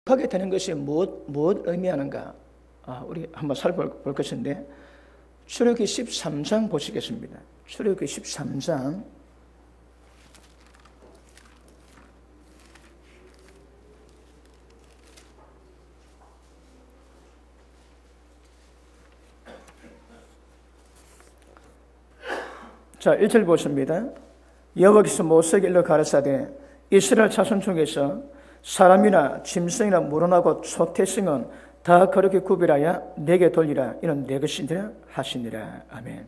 하게 되는 것이 무엇 의미하는가? 우리 한번 살펴볼 것인데, 출애굽기 13장 보시겠습니다. 출애굽기 13장. 자, 1절 보십니다. 여호와께서 모세에게 일러 가라사대 이스라엘 자손 중에서 사람이나 짐승이나 물어나고 초태승은 다 그렇게 구별하여 내게 돌리라. 이는 내 것이니라 하시니라. 아멘.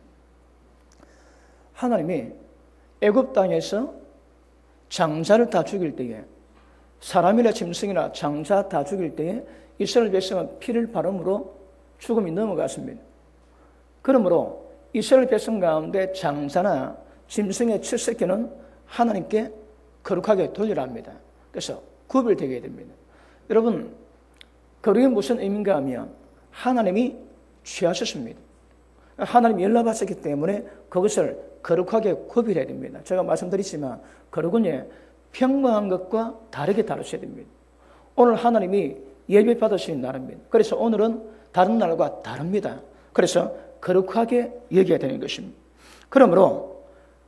하나님이 애굽 땅에서 장자를 다 죽일 때에, 사람이나 짐승이나 장자 다 죽일 때에 이스라엘 백성은 피를 바름으로 죽음이 넘어갔습니다. 그러므로 이스라엘 백성 가운데 장자나 짐승의 첫 새끼는 하나님께 거룩하게 돌리라 합니다. 그래서 구별되게 됩니다. 여러분, 거룩이 무슨 의미인가 하면 하나님이 취하셨습니다. 하나님이 연락하셨기 때문에 그것을 거룩하게 구별해야 됩니다. 제가 말씀드리지만 거룩은 평범한 것과 다르게 다루셔야 됩니다. 오늘 하나님이 예배 받으시는 날입니다. 그래서 오늘은 다른 날과 다릅니다. 그래서 거룩하게 여겨야 되는 것입니다. 그러므로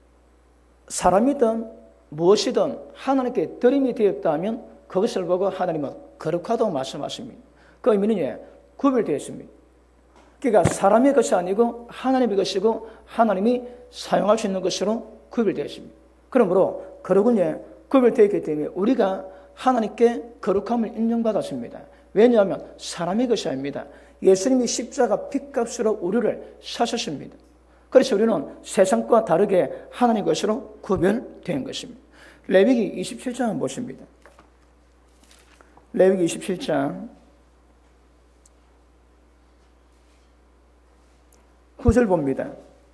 사람이든 무엇이든 하나님께 드림이 되었다면 그것을 보고 하나님은 거룩하다고 말씀하십니다. 그 의미는 구별되어 있습니다. 그러니까 사람의 것이 아니고 하나님의 것이고 하나님이 사용할 수 있는 것으로 구별되어 있습니다. 그러므로 거룩은 구별되어 있기 때문에 우리가 하나님께 거룩함을 인정받았습니다. 왜냐하면 사람의 것이 아닙니다. 예수님이 십자가 핏값으로 우리를 사셨습니다. 그래서 우리는 세상과 다르게 하나님의 것으로 구별된 것입니다. 레위기 27장 보십니다. 레위기 27장 9절 봅니다.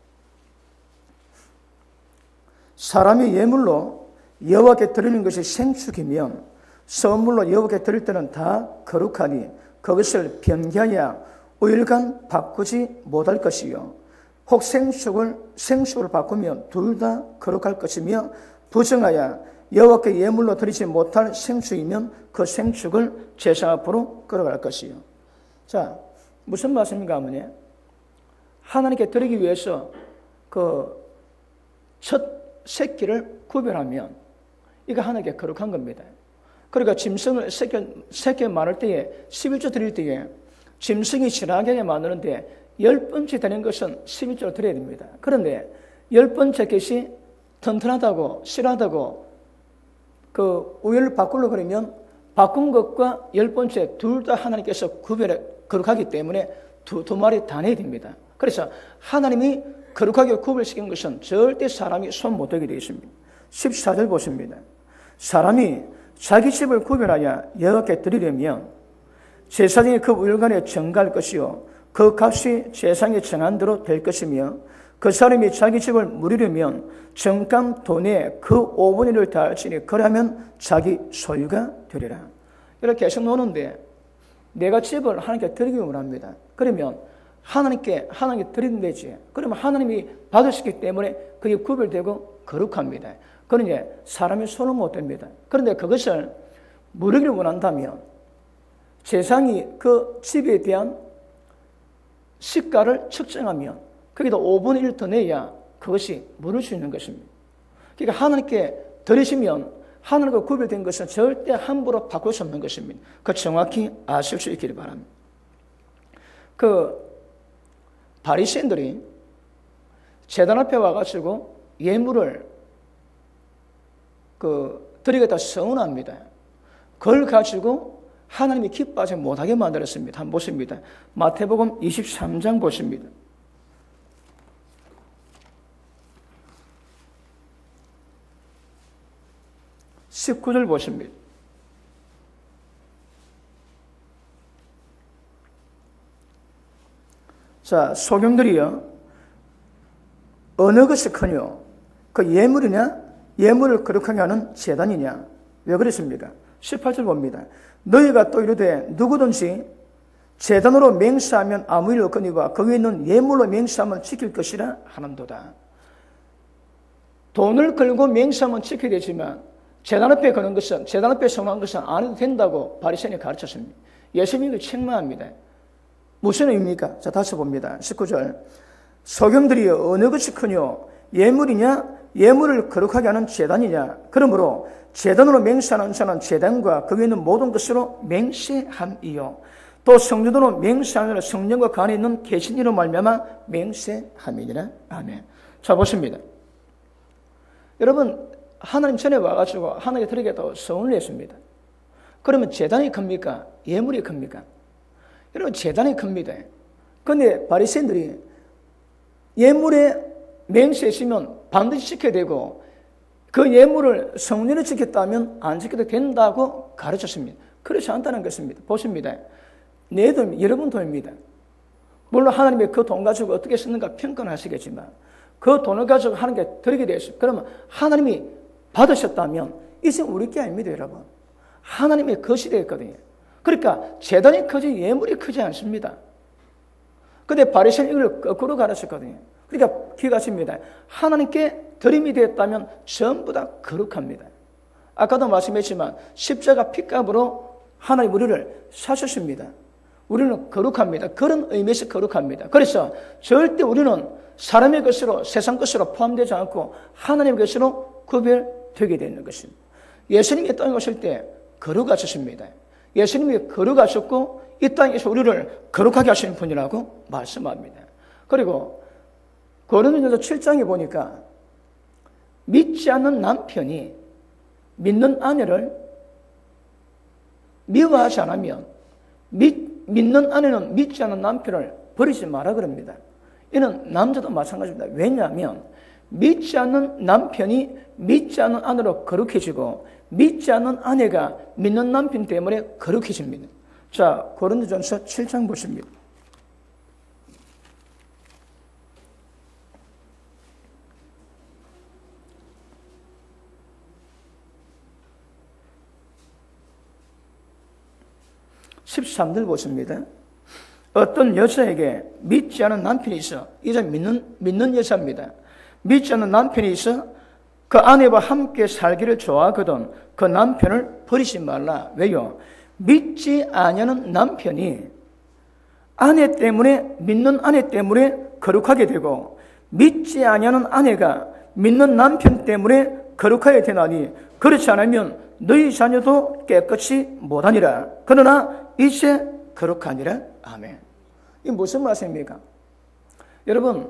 사람이 예물로 여호와께 드리는 것이 생축이면 선물로 여호와께 드릴 때는 다 거룩하니 그것을 변개하여 우일간 바꾸지 못할 것이요 혹 생축을 바꾸면 둘 다 거룩할 것이며 부정하여 여호와께 예물로 드리지 못할 생축이면 그 생축을 제사 앞으로 끌어갈 것이요. 자, 무슨 말씀인가 하면 하나님께 드리기 위해서 그 첫 새끼를 구별하면 이거 하나님께 거룩한 겁니다. 그러니까 짐승을 새끼 많을 때에 11조 드릴 때에 짐승이 지나게 많으는데 10번째 되는 것은 11조로 드려야 됩니다. 그런데 10번째 것이 튼튼하다고 실하다고 그 우열을 바꾸려고 그러면 바꾼 것과 10번째 둘 다 하나님께서 구별해 거룩하기 때문에 두 마리 다 내야 됩니다. 그래서 하나님이 거룩하게 구별시킨 것은 절대 사람이 손 못대게 되어 있습니다. 14절 보십니다. 사람이 자기 집을 구별하여 여호와께 드리려면 제사장이 그 우열간에 정갈 것이요 그 값이 제사장이 정한 대로 될 것이며 그 사람이 자기 집을 물으려면 정감 돈에 그 5분의 1을 다할지니 그러면 자기 소유가 되리라. 이렇게 계속 노는데 내가 집을 하나님께 드리기 원합니다. 그러면 하나님께 드리면 되지. 그러면 하나님이 받으시기 때문에 그게 구별되고 거룩합니다. 그러니 사람이 손을 못 댑니다. 그런데 그것을 물으기를 원한다면 제사장이 그 집에 대한 시가를 측정하면 거기다 5분의 1 더 내야 그것이 물을 수 있는 것입니다. 그러니까 하나님께 드리시면 하나님과 구별된 것은 절대 함부로 바꿀 수 없는 것입니다. 그 정확히 아실 수 있기를 바랍니다. 그 바리새인들이 제단 앞에 와가지고 예물을 드리겠다 서운합니다. 그걸 가지고 하나님이 기뻐하지 못하게 만들었습니다. 한번 보십니다. 마태복음 23장 보십니다. 19절 보십니다. 자, 소경들이요 어느 것이 크뇨? 그 예물이냐? 예물을 거룩하게 하는 제단이냐? 왜 그랬습니까? 18절 봅니다. 너희가 또 이르되 누구든지 제단으로 맹세하면 아무 일 없거니와 거기에 있는 예물로 맹세하면 지킬 것이라 하는도다. 돈을 걸고 맹세하면 지켜야 되지만 제단 앞에 거는 것은, 제단 앞에 성공한 것은 안 해도 된다고 바리새인이 가르쳤습니다. 예수님이 책망합니다. 무슨 의미입니까? 자, 다시 봅니다. 19절. 소경들이 어느 것이 크뇨? 예물이냐? 예물을 거룩하게 하는 제단이냐? 그러므로 제단으로 맹세하는 자는 제단과 그 위에 있는 모든 것으로 맹세함이요. 또 성전으로 맹세하는 성령과 그 안에 있는 계신이로 말미암아 맹세함이니라. 아멘. 자, 보십니다. 여러분, 하나님 전에 와가지고 하나님께 드리겠다고 서운을 했습니다. 그러면 제단이 큽니까? 예물이 큽니까? 여러분, 제단이 큽니다. 그런데 바리새인들이 예물에 맹세했으면 반드시 지켜야 되고 그 예물을 성전에 지켰다면 안 지켜도 된다고 가르쳤습니다. 그렇지 않다는 것입니다. 보십니다. 내 돈, 여러분 돈입니다. 물론 하나님이 그 돈 가지고 어떻게 쓰는가 평가는 하시겠지만 그 돈을 가지고 하나님께 드리게 되었습니다. 그러면 하나님이 받으셨다면 이제 우리 게 아닙니다, 여러분. 하나님의 것이 되었거든요. 그러니까 제단이 크지 예물이 크지 않습니다. 그런데 바리새인은 이걸 거꾸로 가르쳤거든요. 그러니까 기가십니다. 하나님께 드림이 되었다면 전부 다 거룩합니다. 아까도 말씀했지만 십자가 핏값으로 하나님 우리를 사셨습니다. 우리는 거룩합니다. 그런 의미에서 거룩합니다. 그래서 절대 우리는 사람의 것으로 세상 것으로 포함되지 않고 하나님의 것으로 구별되게 되는 것입니다. 예수님이 땅에 오실 때 거룩하셨습니다. 예수님이 거룩하셨고 이 땅에서 우리를 거룩하게 하시는 분이라고 말씀합니다. 그리고 고린도전서 7장에 보니까 믿지 않는 남편이 믿는 아내를 미워하지 않으면 믿는 아내는 믿지 않는 남편을 버리지 마라 그럽니다. 이는 남자도 마찬가지입니다. 왜냐하면 믿지 않는 남편이 믿지 않는 아내로 거룩해지고 믿지 않는 아내가 믿는 남편 때문에 거룩해집니다. 자, 고린도전서 7장 보십니다. (13절) 보십니다. 어떤 여자에게 믿지 않은 남편이 있어, 이제 믿는 여자입니다. 믿지 않는 남편이 있어 그 아내와 함께 살기를 좋아하거든 그 남편을 버리지 말라. 왜요? 믿지 아니하는 남편이 아내 때문에, 믿는 아내 때문에 거룩하게 되고 믿지 아니하는 아내가 믿는 남편 때문에 거룩하게 되나니 그렇지 않으면 너희 자녀도 깨끗이 못하니라. 그러나 이제 거룩하니라. 아멘. 이게 무슨 말씀입니까? 여러분,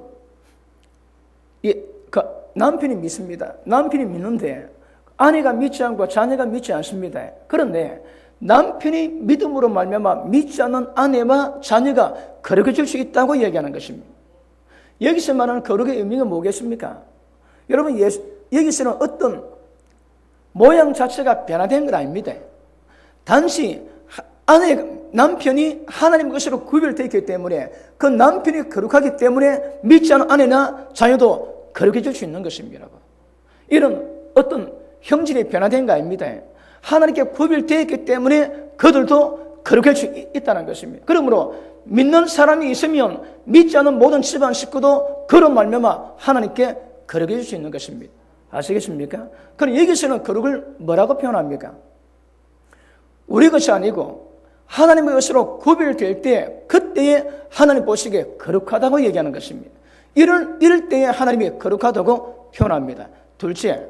남편이 믿습니다. 남편이 믿는데 아내가 믿지 않고 자녀가 믿지 않습니다. 그런데 남편이 믿음으로 말미암아 믿지 않는 아내와 자녀가 거룩해질 수 있다고 얘기하는 것입니다. 여기서 말하는 거룩의 의미가 뭐겠습니까? 여러분, 여기서는 어떤 모양 자체가 변화된 건 아닙니다. 단지 남편이 하나님 것으로 구별되어 있기 때문에 그 남편이 거룩하기 때문에 믿지 않는 아내나 자녀도 거룩해질 수 있는 것입니다. 이런 어떤 형질이 변화된 거 아닙니다. 하나님께 구별되어 있기 때문에 그들도 거룩할 수 있다는 것입니다. 그러므로 믿는 사람이 있으면 믿지 않는 모든 집안 식구도 그런 말미암아 하나님께 거룩해질 수 있는 것입니다. 아시겠습니까? 그럼 여기서는 거룩을 뭐라고 표현합니까? 우리 것이 아니고 하나님의 것으로 구별될 때 그때에 하나님 보시기에 거룩하다고 얘기하는 것입니다. 이럴 때에 하나님이 거룩하다고 표현합니다. 둘째,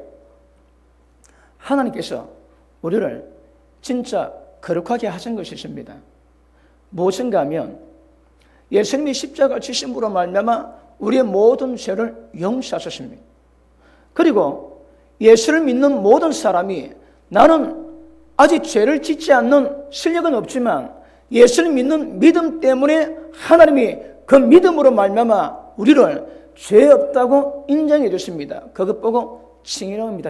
하나님께서 우리를 진짜 거룩하게 하신 것이 있습니다. 무엇인가 하면 예수님이 십자가 지심으로 말미암아 우리의 모든 죄를 용서하셨습니다. 그리고 예수를 믿는 모든 사람이 나는 아직 죄를 짓지 않는 실력은 없지만 예수를 믿는 믿음 때문에 하나님이 그 믿음으로 말미암아 우리를 죄 없다고 인정해 주십니다. 그것 보고 칭의라고 합니다.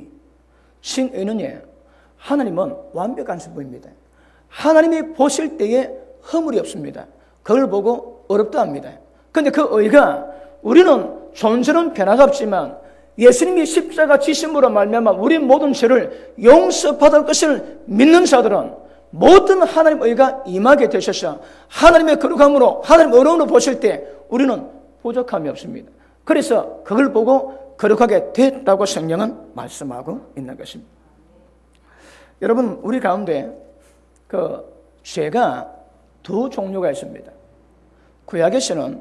칭의는 하나님은 완벽한 분입니다. 하나님이 보실 때에 허물이 없습니다. 그걸 보고 어렵다 합니다. 그런데 그 의가 우리는 존재는 변화가 없지만 예수님이 십자가 지심으로 말미암아 우리 모든 죄를 용서받을 것을 믿는 자들은 모든 하나님 의가 임하게 되셔서 하나님의 거룩함으로 하나님 어려움으로 보실 때 우리는 부족함이 없습니다. 그래서 그걸 보고 거룩하게 됐다고 성경은 말씀하고 있는 것입니다. 여러분, 우리 가운데 죄가 두 종류가 있습니다. 구약에서는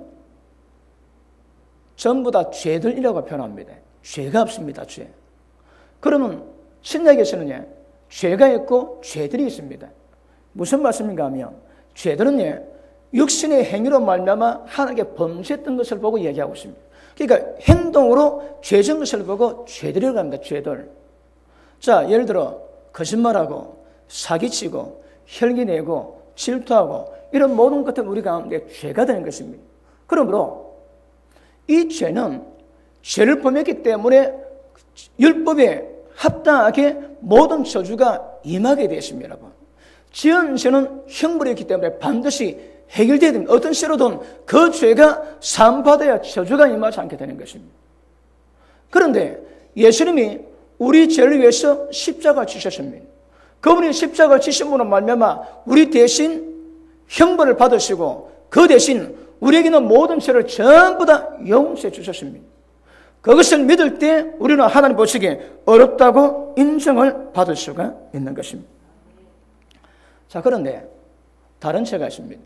전부 다 죄들이라고 표현합니다. 죄가 없습니다. 죄. 그러면 신약에서는 죄가 있고 죄들이 있습니다. 무슨 말씀인가 하면 죄들은 육신의 행위로 말미암아 하나님께 범죄했던 것을 보고 얘기하고 있습니다. 그러니까 행동으로 죄진 것을 보고 죄들이라고 합니다. 죄들. 자, 예를 들어 거짓말하고 사기치고 혈기내고 질투하고 이런 모든 것들은 우리 가운데 죄가 되는 것입니다. 그러므로 이 죄는 죄를 범했기 때문에 율법에 합당하게 모든 저주가 임하게 되어 있습니다. 여러분. 지은 죄는 형벌이었기 때문에 반드시 해결되어야 됩니다. 어떤 시로든 그 죄가 사함받아야 저주가 임하지 않게 되는 것입니다. 그런데 예수님이 우리 죄를 위해서 십자가를 지셨습니다. 그분이 십자가를 지심으로 말미암아 우리 대신 형벌을 받으시고 그 대신 우리에게는 모든 죄를 전부 다 용서해 주셨습니다. 그것을 믿을 때 우리는 하나님 보시기에 어렵다고 인정을 받을 수가 있는 것입니다. 자, 그런데 다른 죄가 있습니다.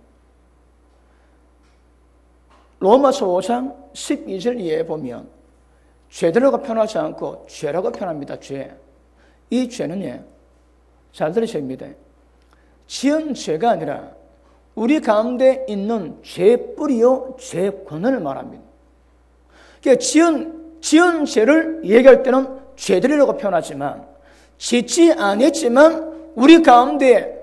로마서 5장 12절 이하에 보면 죄들라고 표현하지 않고 죄라고 표현합니다. 죄. 이 죄는 잘 들으셔야 합니다. 지은 죄가 아니라 우리 가운데 있는 죄 뿌리요 죄 근원을 말합니다. 그러니까 지은 죄를 얘기할 때는 죄들이라고 표현하지만 짓지 않았지만 우리 가운데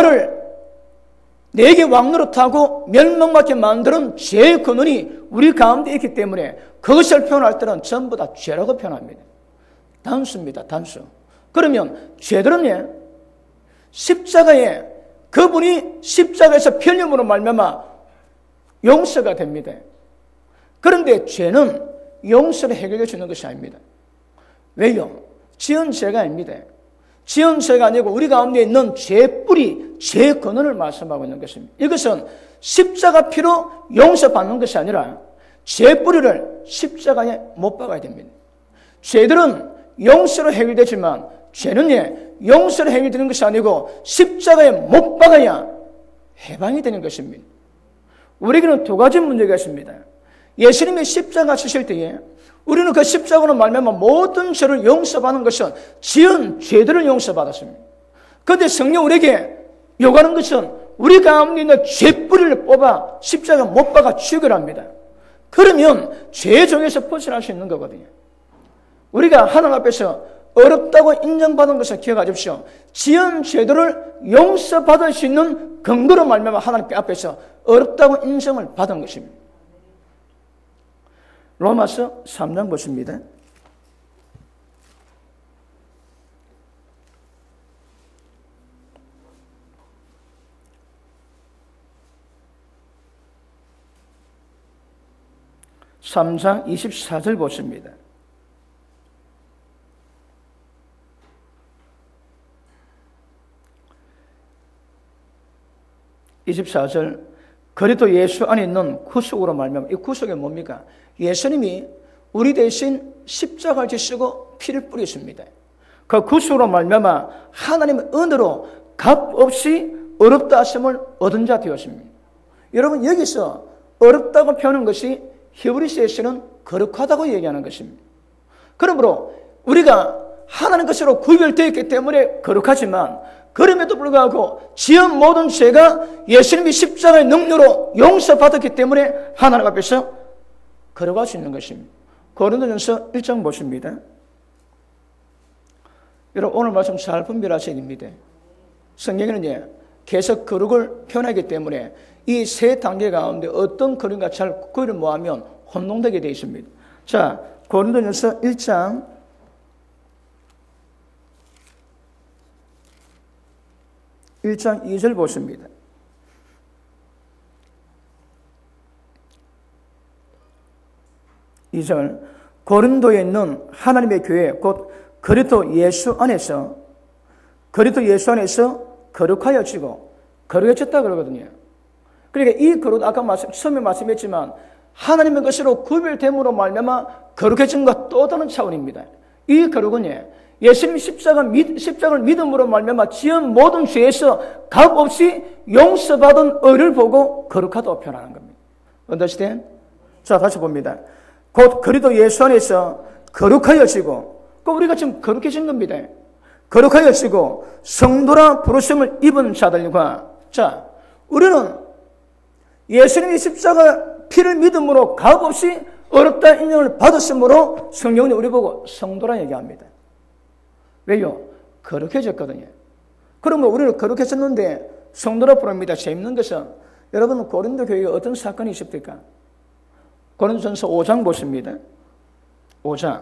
내게 왕노릇하고 멸망받게 만드는 죄의 근원이 우리 가운데 있기 때문에 그것을 표현할 때는 전부 다 죄라고 표현합니다. 단수입니다. 단수. 그러면 죄들은 십자가에 그분이 십자가에서 편림으로 말미암아 용서가 됩니다. 그런데 죄는 용서를 해결해 주는 것이 아닙니다. 왜요? 지은 죄가 아닙니다. 지은 죄가 아니고 우리 가운데 있는 죄 뿌리, 죄 근원을 말씀하고 있는 것입니다. 이것은 십자가 피로 용서받는 것이 아니라 죄 뿌리를 십자가에 못 박아야 됩니다. 죄들은 용서로 해결되지만 죄는 용서로 해결되는 것이 아니고 십자가에 못 박아야 해방이 되는 것입니다. 우리에게는 두 가지 문제가 있습니다. 예수님이 십자가 지실 때에 우리는 그 십자가로 말미암아 모든 죄를 용서받는 것은 지은 죄들을 용서받았습니다. 그런데 성령 우리에게 요구하는 것은 우리 가운데 있는 죄뿌리를 뽑아 십자가 못 박아 죽여야 합니다. 그러면 죄 중에서 벗어날 수 있는 거거든요. 우리가 하나님 앞에서 어렵다고 인정받은 것을 기억하십시오. 지은 죄들을 용서받을 수 있는 근거로 말미암아 하나님 앞에서 어렵다고 인정을 받은 것입니다. 로마서 3장 보십니다. (3장) 24절 보십니다. (24절) 그리스도 예수 안에 있는 구속으로 말미암아. 이 구속이 뭡니까? 예수님이 우리 대신 십자가를 지시고 피를 뿌리십니다. 그 구속으로 말미암아 하나님의 은혜로 값없이 어렵다 하심을 얻은 자 되었습니다. 여러분, 여기서 어렵다고 표현한 것이 히브리서에서는 거룩하다고 얘기하는 것입니다. 그러므로 우리가 하나님 것으로 구별되어 있기 때문에 거룩하지만 그럼에도 불구하고 지은 모든 죄가 예수님이 십자가의 능력으로 용서받았기 때문에 하나님 앞에서 걸어갈 수 있는 것입니다. 고린도전서 1장 보십니다. 여러분, 오늘 말씀 잘 분별하셔야 됩니다. 성경에는 계속 거룩을 표현하기 때문에 이 세 단계 가운데 어떤 거룩인가 잘 구별을 못하면 혼동되게 되어 있습니다. 자, 고린도전서 1장 2절 보십니다. 2절 고린도에 있는 하나님의 교회 곧 그리스도 예수 안에서 거룩하여지고 거룩해졌다 그러거든요. 그러니까 이 거룩 아까 처음에 말씀했지만 하나님의 것으로 구별됨으로 말미암아 거룩해진 것 또 다른 차원입니다. 이 거룩은 예수님 십자가를 믿음으로 말미암아 지은 모든 죄에서 값없이 용서받은 의를 보고 거룩하다고 표현하는 겁니다. Understand? 자, 다시 봅니다. 곧 그리스도 예수 안에서 거룩하여지고, 우리가 지금 거룩해진 겁니다. 거룩하여지고 성도라 부르심을 입은 자들과, 자, 우리는 예수님이 십자가 피를 믿음으로 값없이 어렵다 인정을 받았으므로 성령이 우리 보고 성도라 얘기합니다. 왜요? 거룩해졌거든요. 그러면 우리는 거룩해졌는데 성도라 부릅니다. 재밌는 것은 여러분 고린도 교회에 어떤 사건이 있습니까? 고린도전서 5장 보십니다. 5장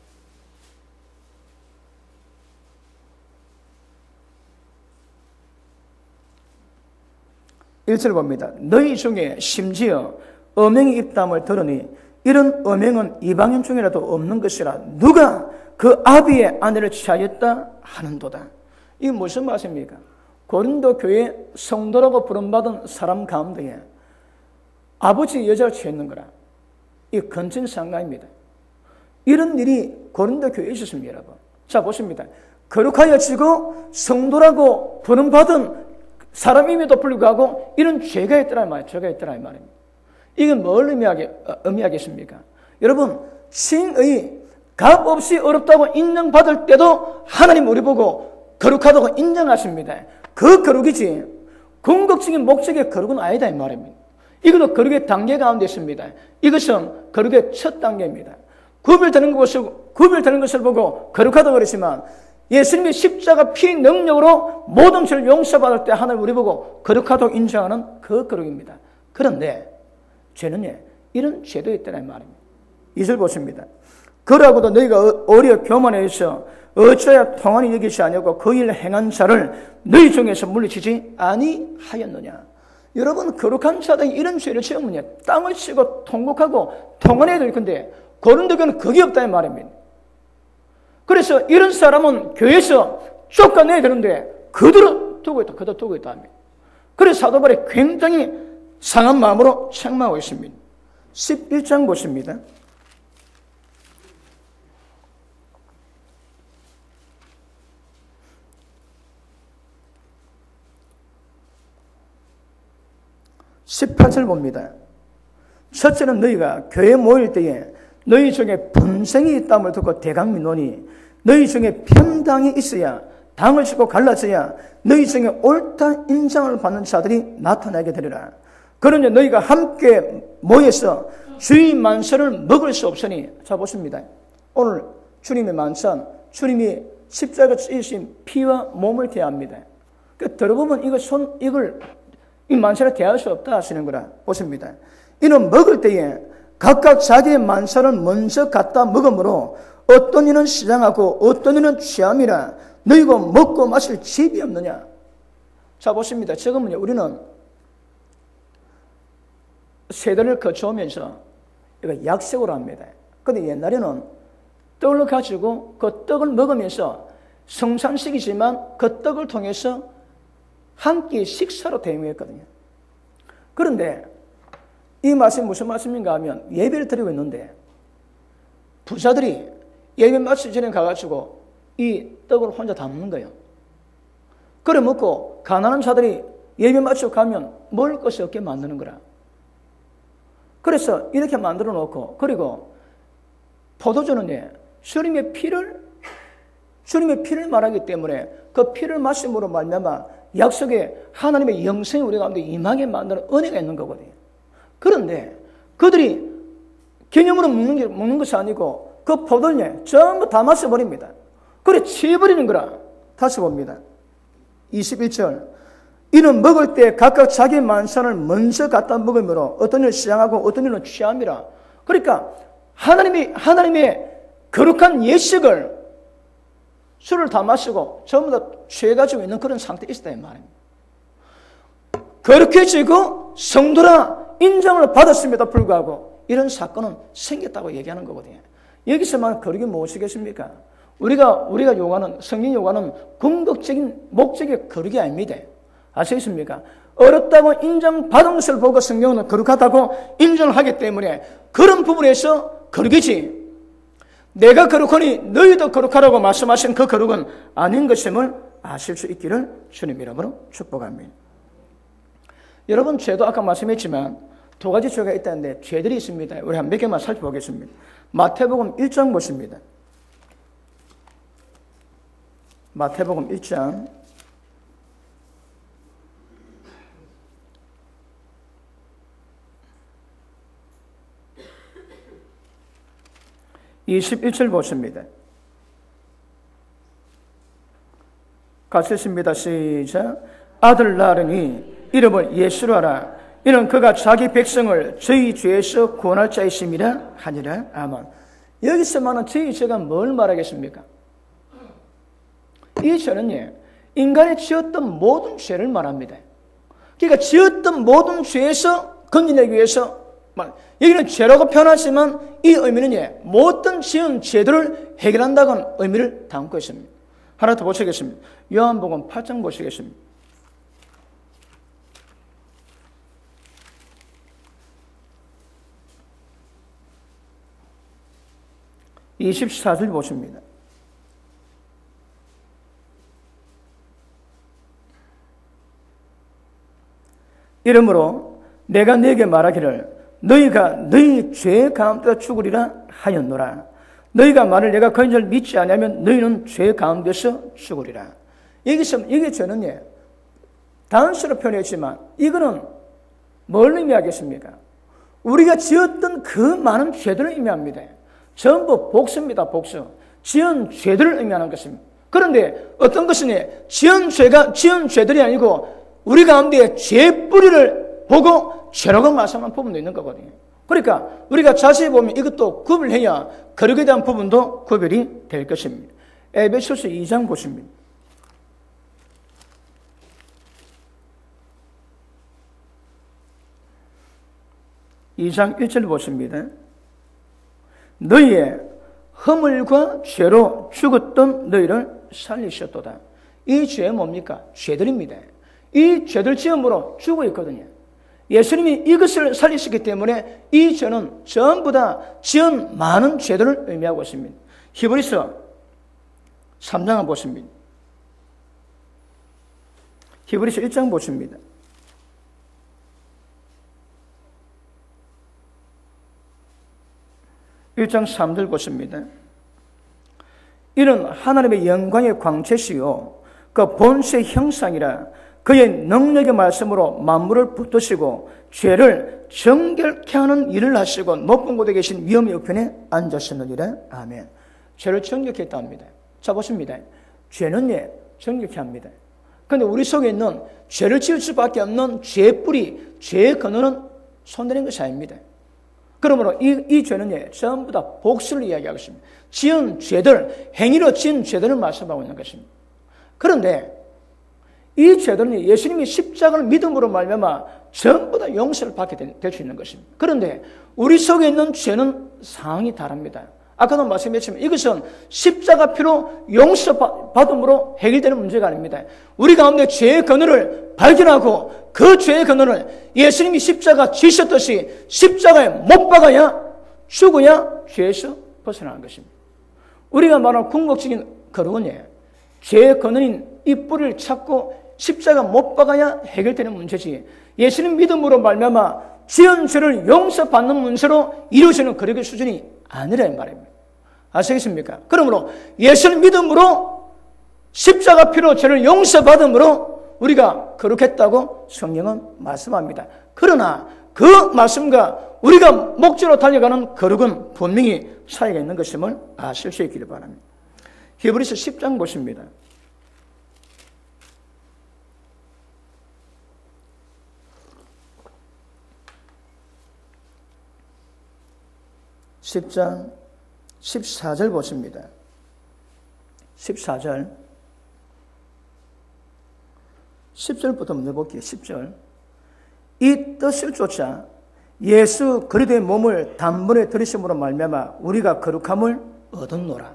1절 봅니다. 너희 중에 심지어 음행이 있다함을 들으니 이런 음행은 이방인 중이라도 없는 것이라 누가 그 아비의 아내를 취하였다 하는도다. 이게 무슨 말씀입니까? 고린도 교회 성도라고 부름받은 사람 가운데에 아버지 여자를 취했는 거라. 이 건진상가입니다. 이런 일이 고린도 교회에 있었습니다, 여러분. 자, 보십니다. 거룩하여지고 성도라고 부름받은 사람임에도 불구하고 이런 죄가 있더라 말이에요. 죄가 있더라 이 말입니다. 이건 뭘 의미하겠습니까? 여러분, 신의 값없이 어렵다고 인정받을 때도 하나님 우리 보고 거룩하다고 인정하십니다. 그 거룩이지 궁극적인 목적의 거룩은 아니다 이 말입니다. 이것도 거룩의 단계 가운데 있습니다. 이것은 거룩의 첫 단계입니다. 구별되는 것을 보고 거룩하다고 그러지만 예수님의 십자가 피 능력으로 모든 죄를 용서받을 때 하나님 우리 보고 거룩하다고 인정하는 그 거룩입니다. 그런데 죄는 이런 죄도 있다는 말입니다. 2절 보십니다. 그러고도 너희가 오히려 교만해서 어찌하여 통한이 여기지 아니하고 그 일을 행한 자를 너희 중에서 물리치지 아니하였느냐. 여러분, 거룩한 자들이 이런 죄를 지으면 땅을 치고 통곡하고 통한해야 될 건데 고린도 교회는 그게 없다는 말입니다. 그래서 이런 사람은 교회에서 쫓아내야 되는데 그대로 두고 있다 합니다. 그래서 사도 바울이 굉장히 상한 마음으로 책망하고 있습니다. 11장 보십니다. (18절) 봅니다. 첫째는 너희가 교회에 모일 때에 너희 중에 분쟁이 있다함을 듣고 대강 민노니 너희 중에 편당이 있어야 당을 싣고 갈라져야 너희 중에 옳다 인정을 받는 자들이 나타나게 되리라. 그러니 너희가 함께 모여서 주의 만찬을 먹을 수 없으니, 자 보십니다. 오늘 주님의 만찬, 주님이 십자가 찢으신 피와 몸을 대합니다. 그 들어보면 이 만찬을 대할 수 없다 하시는 거라 보십니다. 이는 먹을 때에 각각 자기의 만찬을 먼저 갖다 먹으므로 어떤 이는 시장하고 어떤 이는 취함이라 너희가 먹고 마실 집이 없느냐. 자 보십니다. 지금은요 우리는 세대를 거쳐오면서 이거 약식으로 합니다. 그런데 옛날에는 떡을 가지고 그 떡을 먹으면서 성찬식이지만 그 떡을 통해서 한 끼 식사로 대응했거든요. 그런데 이 말씀이 무슨 말씀인가 하면 예배를 드리고 있는데 부자들이 예배 마치기 전에 가가지고 이 떡을 혼자 다 먹는 거예요. 그래 먹고 가난한 자들이 예배 마치고 가면 먹을 것이 없게 만드는 거라. 그래서 이렇게 만들어 놓고, 그리고 포도주는 주님의 피를 말하기 때문에 그 피를 마심으로 말미암아 약속에 하나님의 영생이 우리 가운데 임하게 만드는 은혜가 있는 거거든요. 그런데 그들이 개념으로 먹는 것이 아니고 그 포도를 전부 다 마셔버립니다. 그래 취해버리는 거라. 다시 봅니다. 21절. 이는 먹을 때 각각 자기 만찬을 먼저 갖다 먹으므로 어떤 일은 시장하고 어떤 일은 취함이라. 그러니까 하나님의 거룩한 예식을 술을 다 마시고 전부 다 취해가지고 있는 그런 상태에 있었다 이 말입니다. 거룩해지고 성도라 인정을 받았음에도 불구하고 이런 사건은 생겼다고 얘기하는 거거든요. 여기서 말하는 거룩이 무엇이겠습니까? 우리가 요구하는, 성경이 요구하는 궁극적인 목적의 거룩이 아닙니다. 아시겠습니까? 어렵다고 인정받은 것을 보고 성경은 거룩하다고 인정을 하기 때문에 그런 부분에서 거룩이지, 내가 거룩하니 너희도 거룩하라고 말씀하신 그 거룩은 아닌 것임을 아실 수 있기를 주님 이름으로 축복합니다. 여러분, 죄도 아까 말씀했지만 두 가지 죄가 있다는데 죄들이 있습니다. 우리 한 몇 개만 살펴보겠습니다. 마태복음 1장 보십니다. 마태복음 1장 21절 보십니다. 같이 읽습니다. 시작. 아들 낳으니 이름을 예수로 하라. 이는 그가 자기 백성을 저희 죄에서 구원할 자이심이라 하니라. 아멘. 여기서 말하는 저희 죄가 뭘 말하겠습니까? 이 죄는 인간이 지었던 모든 죄를 말합니다. 그러니까 지었던 모든 죄에서 건져내기 위해서, 여기는 죄라고 표현하지만 이 의미는 모든 지은 죄들을 해결한다는 의미를 담고 있습니다. 하나 더 보시겠습니다. 요한복음 8장 보시겠습니다. 24절 보십니다. 이러므로 내가 네게 말하기를 너희가 너희 죄 가운데서 죽으리라 하였노라. 너희가 말을 내가 그인줄 믿지 않으면 너희는 죄 가운데서 죽으리라. 여기서 이게 죄는 단수로 표현했지만 이거는 뭘 의미하겠습니까? 우리가 지었던 그 많은 죄들을 의미합니다. 전부 복수입니다. 복수. 지은 죄들을 의미하는 것입니다. 그런데 어떤 것은 지은 죄들이 아니고 우리 가운데 죄 뿌리를 보고 죄라고 말씀하는 부분도 있는 거거든요. 그러니까 우리가 자세히 보면 이것도 구별해야 거룩에 대한 부분도 구별이 될 것입니다. 에베소서 2장 보십니다. (2장 1절) 보십니다. 너희의 허물과 죄로 죽었던 너희를 살리셨도다. 이 죄는 뭡니까? 죄들입니다. 이 죄들 지음으로 죽어 있거든요. 예수님이 이것을 살리셨기 때문에 이 죄는 전부 다 지은 많은 죄들을 의미하고 있습니다. 히브리서 3장 보십니다. 히브리서 1장 보십니다. (1장 3절) 보십니다. 이는 하나님의 영광의 광채시요 그 본체의 형상이라 그의 능력의 말씀으로 만물을 붙드시고 죄를 정결케 하는 일을 하시고 높은 곳에 계신 위엄의 우편에 앉으셨느니라. 아멘. 죄를 정결케 했다 합니다. 자 보십니다. 죄는 정결케 합니다. 그런데 우리 속에 있는 죄를 지을 수밖에 없는 죄의 뿌리, 죄의 근원은 손대는 것이 아닙니다. 그러므로 이 죄는 전부 다 복수를 이야기하고 있습니다. 지은 죄들, 행위로 지은 죄들을 말씀하고 있는 것입니다. 그런데 이 죄들은 예수님이 십자가를 믿음으로 말미암아 전부 다 용서를 받게 될 수 있는 것입니다. 그런데 우리 속에 있는 죄는 상황이 다릅니다. 아까도 말씀했지만 이것은 십자가 피로 용서받음으로 해결되는 문제가 아닙니다. 우리 가운데 죄의 근원을 발견하고 그 죄의 근원을 예수님이 십자가 지셨듯이 십자가에 못 박아야 죽어야 죄에서 벗어나는 것입니다. 우리가 말하는 궁극적인 거룩은 죄의 근원인 이 뿌리를 찾고 십자가 못 박아야 해결되는 문제지, 예수님 믿음으로 말미암아 지은 죄를 용서받는 문제로 이루어지는 거룩의 수준이 아니라는 말입니다. 아시겠습니까? 그러므로 예수님 믿음으로 십자가 피로 죄를 용서받음으로 우리가 거룩했다고 성경은 말씀합니다. 그러나 그 말씀과 우리가 목적으로 달려가는 거룩은 분명히 차이가 있는 것임을 아실 수 있기를 바랍니다. 히브리서 10장 보십니다. (10장) 14절 보십니다. 14절 10절부터 먼저 볼게요. 10절. 이 뜻을 쫓아 예수 그리스도의 몸을 단번에 들이심으로 말미암아 우리가 거룩함을 얻었노라.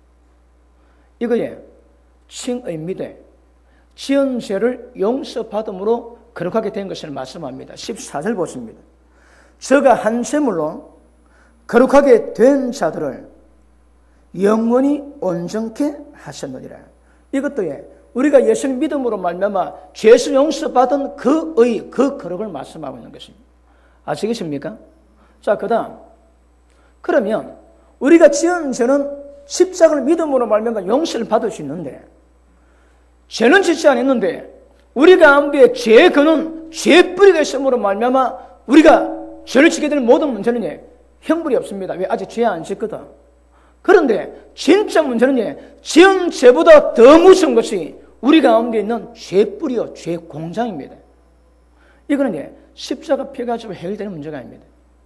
이거에 칭의입니다. 지은 죄를 용서받음으로 거룩하게 된 것을 말씀합니다. 14절 보십니다. 저가 한 제물로 거룩하게 된 자들을 영원히 온전케 하셨느니라. 이것도 우리가 예수님 믿음으로 말미암아 죄수 용서받은 그 거룩을 말씀하고 있는 것입니다. 아시겠습니까? 자, 그 다음, 그러면 우리가 지은 죄는 십자가를 믿음으로 말미암아 용서를 받을 수 있는데, 죄는 짓지 않았는데 우리 가운데 죄의 근원, 죄의 뿌리가 있음으로 말미암아 우리가 죄를 지게 될 모든 문제는 형벌이 없습니다. 왜? 아직 죄 안 짓거든. 그런데 진짜 문제는 지은 죄보다 더 무서운 것이 우리 가운데 있는 죄 뿌리요, 죄 공장입니다. 이거는 십자가 피해 가지고 해결되는 문제가 아닙니다.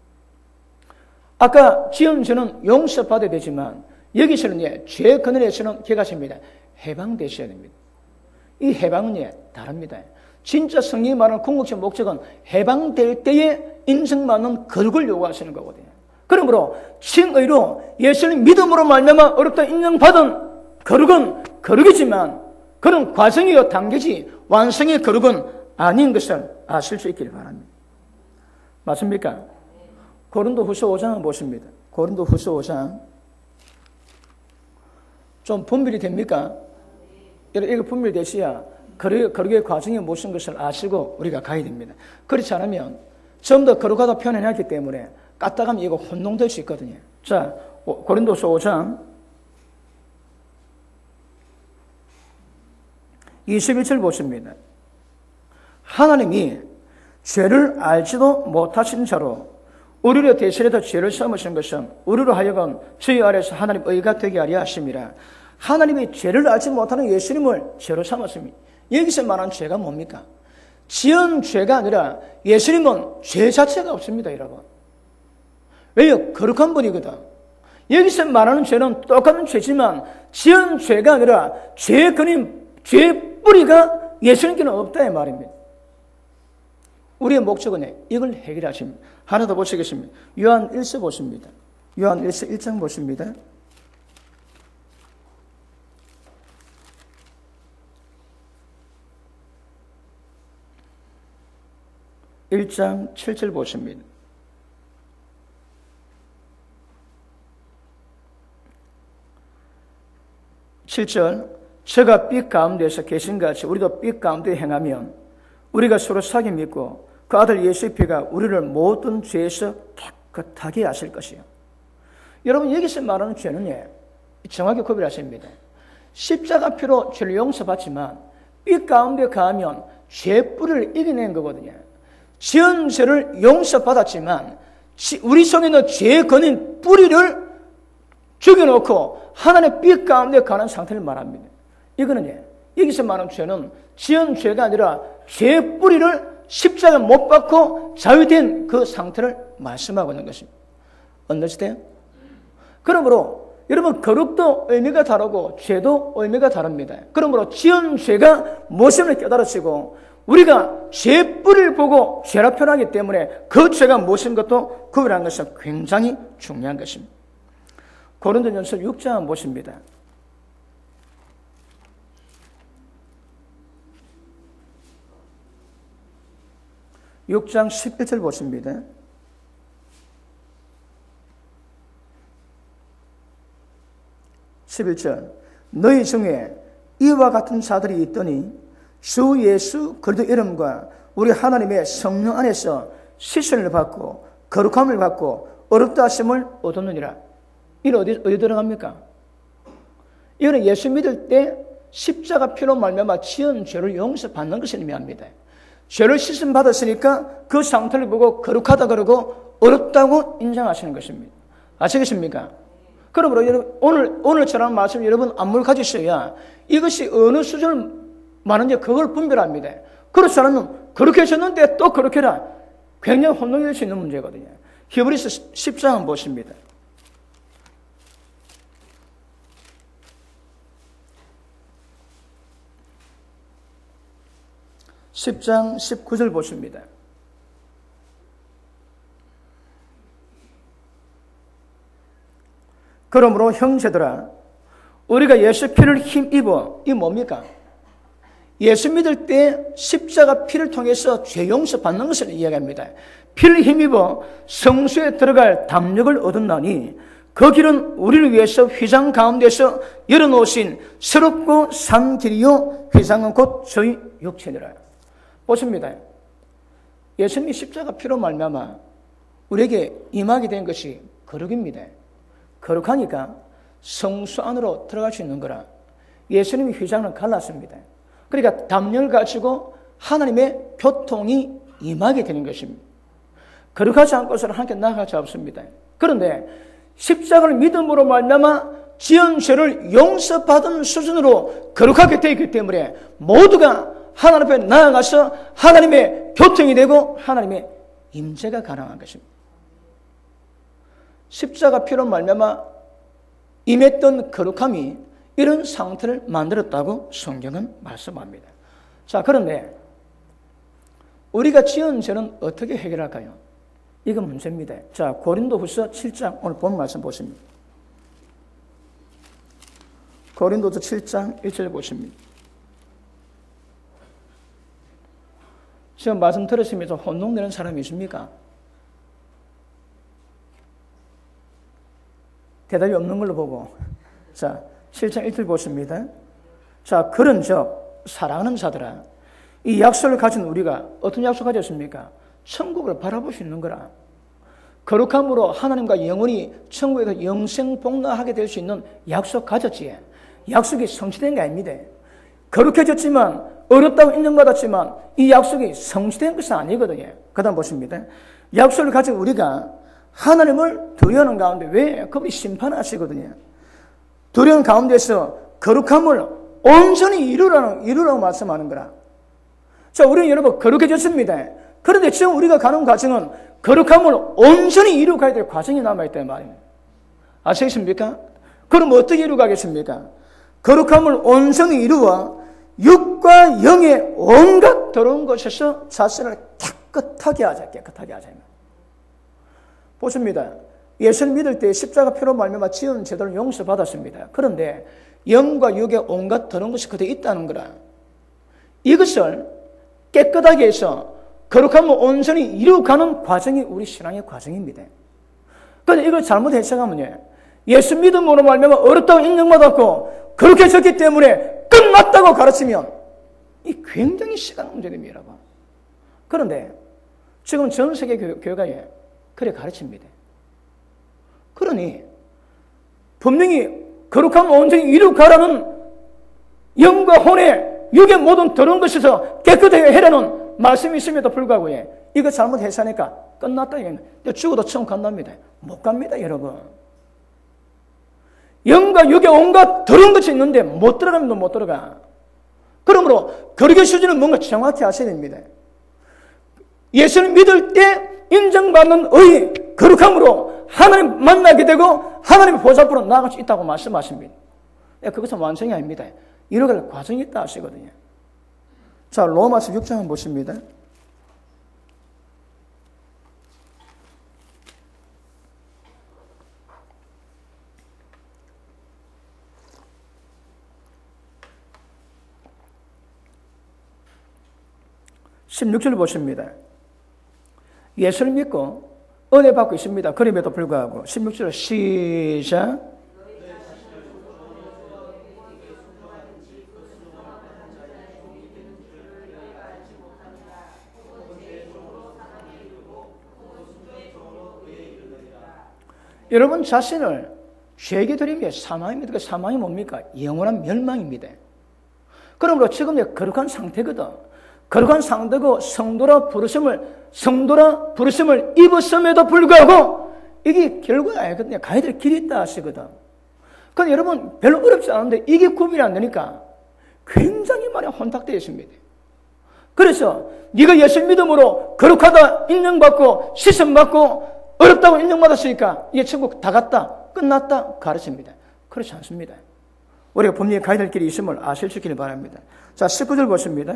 아까 지은 죄는 용서받아야 되지만 여기서는 죄 근원에서는 개가십니다. 해방되셔야 됩니다. 이 해방은 다릅니다. 진짜 성경이 말하는 궁극적 목적은 해방될 때에 인정받는 거룩을 요구하시는 거거든요. 그러므로 칭의로 예수님 믿음으로 말미암아 어렵다 인정받은 거룩은 거룩이지만 그런 과정이요 단계지 완성의 거룩은 아닌 것을 아실 수 있기를 바랍니다. 맞습니까? 고린도후서 5장을 보십니다. 고린도후서 5장 좀 분별이 됩니까? 이거 분별이 되셔야 거룩의 과정이 무슨 것을 아시고 우리가 가야 됩니다. 그렇지 않으면 전부 다 거룩하다 표현해놨기 때문에 까딱하면 이거 혼동될 수 있거든요. 자, 고린도서 5장 21절 보십니다. 하나님이 죄를 알지도 못하신 자로 우리로 대신해서 죄를 삼으신 것은 우리로 하여금 저희 아래서 하나님 의가 되게 하려 하심이라. 하나님이 죄를 알지 못하는 예수님을 죄로 삼았습니다. 여기서 말하는 죄가 뭡니까? 지은 죄가 아니라 예수님은 죄 자체가 없습니다, 여러분. 왜요? 거룩한 분이거든. 여기서 말하는 죄는 똑같은 죄지만 지은 죄가 아니라 죄의 근인, 죄의 뿌리가 예수님께는 없다 이 말입니다. 우리의 목적은 이걸 해결하십니다. 하나 더 보시겠습니다. 요한 1서 보십니다. 요한 1서 1장 보십니다. 1장 7절 보십니다. 7절 저가 빛 가운데서 계신같이 우리도 빛 가운데 행하면 우리가 서로 사귐 믿고 그 아들 예수의 피가 우리를 모든 죄에서 깨끗하게 하실 것이요. 여러분 여기서 말하는 죄는 정확히 구별하십니다. 십자가 피로 죄를 용서받지만 빛 가운데 가면 죄 뿌리를 이겨낸 거거든요. 지은 죄를 용서받았지만 우리 속에 있는 죄의 근인 뿌리를 죽여놓고 하나님의 빛 가운데 가는 상태를 말합니다. 이거는 여기서 말하는 죄는 지은 죄가 아니라 죄의 뿌리를 십자가 못 박고 자유된 그 상태를 말씀하고 있는 것입니다. 언더스탠드? 그러므로 여러분 거룩도 의미가 다르고 죄도 의미가 다릅니다. 그러므로 지은 죄가 무엇임을 깨달으시고 우리가 죄의 뿌리를 보고 죄라 표현하기 때문에 그 죄가 무엇인 것도 구별하는 것은 굉장히 중요한 것입니다. 고린도전서 6장 보십니다. 6장 11절 보십니다. 11절 너희 중에 이와 같은 자들이 있더니 주 예수 그리스도 이름과 우리 하나님의 성령 안에서 시선을 받고 거룩함을 받고 어렵다 하심을 얻었느니라. 이는 어디 들어갑니까? 이거는 예수 믿을 때 십자가 피로 말미암아 지은 죄를 용서받는 것을 의미합니다. 죄를 씻음 받았으니까 그 상태를 보고 거룩하다 그러고 어렵다고 인정하시는 것입니다. 아시겠습니까? 그러므로 여러분 오늘처럼 말씀 여러분 안목을 가지셔야 이것이 어느 수준을 말하는지 그걸 분별합니다. 그렇지 않으면 그렇게 하셨는데 또 그렇게 해라. 굉장히 혼동이 될 수 있는 문제거든요. 히브리서 10장은 보십니다. 10장 19절 보십니다. 그러므로 형제들아 우리가 예수 피를 힘입어 이 뭡니까? 예수 믿을 때 십자가 피를 통해서 죄 용서 받는 것을 이야기합니다. 피를 힘입어 성소에 들어갈 담력을 얻었나니 그 길은 우리를 위해서 휘장 가운데서 열어놓으신 새롭고 산 길이요 휘장은 곧 저희 육체니라. 보십니다. 예수님이 십자가 피로 말미암아 우리에게 임하게 된 것이 거룩입니다. 거룩하니까 성수 안으로 들어갈 수 있는 거라. 예수님이 휘장을 갈랐습니다. 그러니까 담요를 가지고 하나님의 교통이 임하게 되는 것입니다. 거룩하지 않고서는 하나님께 나아갈 수 없습니다. 그런데 십자가를 믿음으로 말미암아 지은 죄를 용서받은 수준으로 거룩하게 되어 있기 때문에 모두가 하나님 앞에 나아가서 하나님의 교통이 되고 하나님의 임재가 가능한 것입니다. 십자가 피로 말미암아 임했던 거룩함이 이런 상태를 만들었다고 성경은 말씀합니다. 자, 그런데 우리가 지은 죄는 어떻게 해결할까요? 이건 문제입니다. 자, 고린도후서 7장 오늘 본 말씀 보십니다. 고린도서 7장 1절 보십니다. 지금 말씀 들으시면서 혼동되는 사람이 있습니까? 대답이 없는 걸로 보고. 자, 7장 1절 보십니다. 자, 그런즉 사랑하는 자들아, 이 약속을 가진 우리가 어떤 약속 가졌습니까? 천국을 바라볼 수 있는 거라. 거룩함으로 하나님과 영원히 천국에서 영생 복락하게 될 수 있는 약속 가졌지. 약속이 성취된 게 아닙니다. 거룩해졌지만 어렵다고 인정받았지만 이 약속이 성취된 것은 아니거든요. 그 다음 보십니다. 약속을 가진 우리가 하나님을 두려워하는 가운데 왜? 그분이 심판하시거든요. 두려운 가운데서 거룩함을 온전히 이루라고 말씀하는 거라. 자, 우리는 여러분 거룩해졌습니다. 그런데 지금 우리가 가는 과정은 거룩함을 온전히 이루어가야 될 과정이 남아있다는 말입니다. 아시겠습니까? 그럼 어떻게 이루어가겠습니까? 거룩함을 온전히 이루어 육과 영의 온갖 더러운 것에서 자신을 깨끗하게 하자. 보십니다. 예수를 믿을 때 십자가 피로 말미암아 지은 죄들을 용서받았습니다. 그런데 영과 육의 온갖 더러운 것이 그대로 있다는 거라. 이것을 깨끗하게 해서 거룩함을 온전히 이루어가는 과정이 우리 신앙의 과정입니다. 그런데 이걸 잘못 해석하면요, 예수 믿음으로 말미암아 어렵다고 인정받았고 거룩해졌기 때문에 끝났다고 가르치면 이 굉장히 시간 문제입니다. 여러분. 그런데 지금 전 세계 교회가 그래 가르칩니다. 그러니 분명히 거룩함을 온전히 이루어가라는 영과 혼의 육의 모든 더러운 것에서 깨끗하게 해라는 말씀이 있음에도 불구하고 이거 잘못 해석하니까 끝났다. 죽어도 천국 간답니다. 못 갑니다, 여러분. 영과 육의 온갖 더러운 것이 있는데 못 들어가면 못 들어가. 그러므로 거룩의 수준은 뭔가 정확히 아셔야 됩니다. 예수를 믿을 때 인정받는 의 거룩함으로 하나님 만나게 되고 하나님의 보좌 앞으로 나아갈 수 있다고 말씀하십니다. 그것은 완성이 아닙니다. 이뤄갈 과정이 있다 하시거든요. 자, 로마서 6장 한번 보십니다. (16절) 보십니다. 예수를 믿고 은혜 받고 있습니다. 그럼에도 불구하고 16절 시작. 여러분 자신을 죄에게 드리면 사망입니다. 그 사망이 뭡니까? 영원한 멸망입니다. 그러므로 지금 거룩한 상태거든. 거룩한 상태고 성도라 부르심을 입었음에도 불구하고 이게 결과가 아니거든요. 가야 될 길이 있다 하시거든. 그런데 여러분 별로 어렵지 않은데 이게 구분이 안 되니까 굉장히 많이 혼탁되어 있습니다. 그래서 네가 예수 믿음으로 거룩하다 인정받고 시선받고 어렵다고 인정받았으니까 이게 천국 다 갔다 끝났다 가르칩니다. 그렇지 않습니다. 우리가 분명히 가야 될 길이 있음을 아실 수 있기를 바랍니다. 자, 19절 보십니다.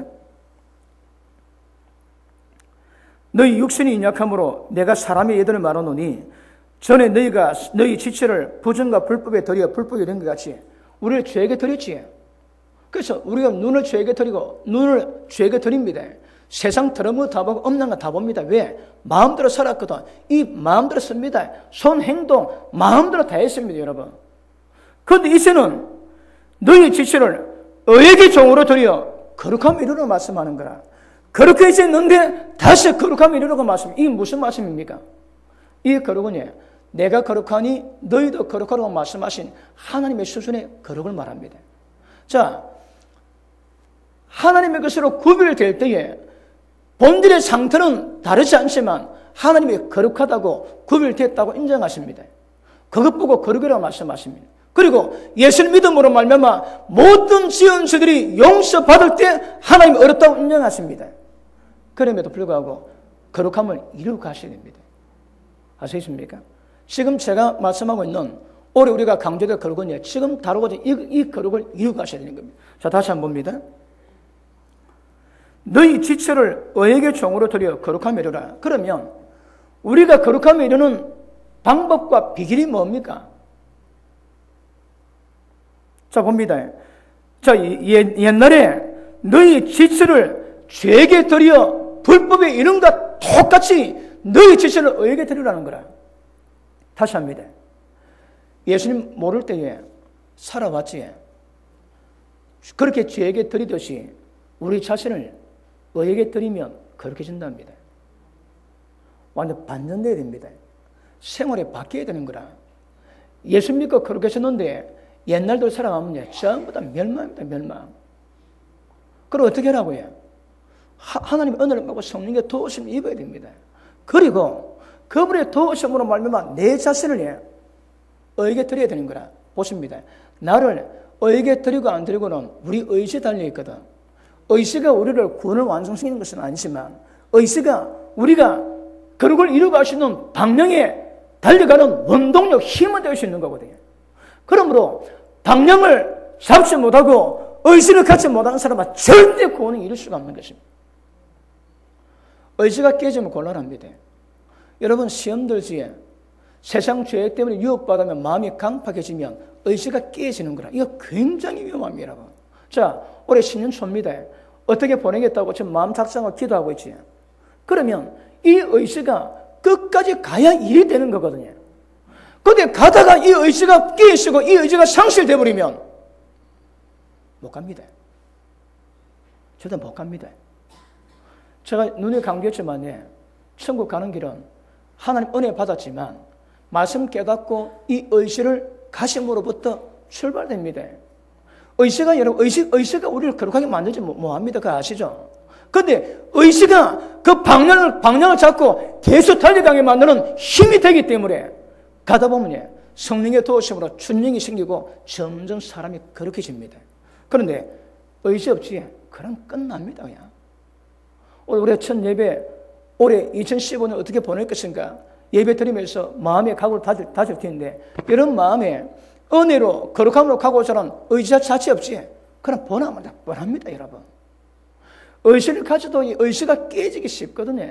너희 육신이 인약함으로 내가 사람의 예들을 말하노니 전에 너희가 너희 지체를 부정과 불법에 드려 불법이 된 것 같이 우리를 죄에게 드렸지. 그래서 우리가 눈을 죄에게 드리고 눈을 죄에게 드립니다. 세상 더러운 다 보고 없는 거 다 봅니다. 왜? 마음대로 살았거든. 이 마음대로 씁니다. 손, 행동, 마음대로 다 했습니다, 여러분. 그런데 이제는 너희 지체를 의에게 종으로 드려 거룩함 이루라고 말씀하는 거라. 그렇게 했는데 다시 거룩함 이루라고 말씀. 이게 무슨 말씀입니까? 이 거룩은 내가 거룩하니 너희도 거룩하라고 말씀하신 하나님의 수준의 거룩을 말합니다. 자, 하나님의 것으로 구별될 때에 본질의 상태는 다르지 않지만 하나님이 거룩하다고 구별됐다고 인정하십니다. 그것 보고 거룩이라고 말씀하십니다. 그리고 예수를 믿음으로 말미암아 모든 지은 죄들이 용서받을 때 하나님이 어렵다고 인정하십니다. 그럼에도 불구하고 거룩함을 이루고 가셔야 됩니다. 아시겠습니까? 지금 제가 말씀하고 있는 올해 우리가 강조될 거룩은 지금 다루고자 이 거룩을 이루고 가셔야 되는 겁니다. 자, 다시 한번 봅니다. 너희 지체를 의에게 종으로 드려 거룩함을 이루라. 그러면 우리가 거룩함을 이루는 방법과 비결이 뭡니까? 자, 봅니다. 자, 옛날에 너희 지체를 죄에게 드려 불법에 이른 것과 똑같이 너희 지체를 의에게 드리라는 거라. 다시 합니다. 예수님 모를 때에 살아왔지. 그렇게 죄에게 드리듯이 우리 자신을 의에게 드리면 거룩해진답니다. 완전 반전돼야 됩니다. 생활이 바뀌어야 되는 거라. 예수 믿고 거룩해졌는데 옛날도 살아가면 전부 다 멸망입니다. 멸망. 그럼 어떻게 하라고요? 하나님의 은혜를 받고 성령의 도우심을 입어야 됩니다. 그리고 그분의 도우심으로 말미암아 내 자신을 의에게 드려야 되는 거라. 보십니다. 나를 의에게 드리고 안 드리고는 우리 의지에 달려있거든. 의지가 우리를 구원을 완성시키는 것은 아니지만 의지가 우리가 거룩을 이루고 갈 수 있는 방향에 달려가는 원동력, 힘은 될 수 있는 거거든요. 그러므로 방향을 잡지 못하고 의지를 갖지 못하는 사람은 절대 구원을 이룰 수가 없는 것입니다. 의지가 깨지면 곤란합니다. 여러분 시험 들지에 세상 죄 때문에 유혹받으면 마음이 강팍해지면 의지가 깨지는 거라. 이거 굉장히 위험합니다. 자, 올해 신년 초입니다. 어떻게 보내겠다고 지금 마음 작정하고 기도하고 있지. 그러면 이 의지가 끝까지 가야 일이 되는 거거든요. 그런데 가다가 이 의지가 깨지고 이 의지가 상실돼 버리면 못 갑니다. 절대 못 갑니다. 제가 눈에 감겼지만 천국 가는 길은 하나님 은혜 받았지만 말씀 깨닫고 이 의지를 가심으로부터 출발됩니다. 의지가 여러분 의지가 우리를 거룩하게 만들지 뭐합니다. 그거 아시죠? 그런데 의지가 그 방향을 잡고 계속 달려가게 만드는 힘이 되기 때문에 가다 보면 성령의 도우심으로 춘령이 생기고 점점 사람이 거룩해집니다. 그런데 의지 없이 그럼 끝납니다. 그냥. 올해 첫 예배 올해 2015년 어떻게 보낼 것인가 예배 드리면서 마음의 각오를 다질 텐데 이런 마음에 은혜로 거룩함으로 가고자 하는 의지 자체 없이 그럼 뻔합니다. 여러분. 의지를 가져도 이 의지가 깨지기 쉽거든요.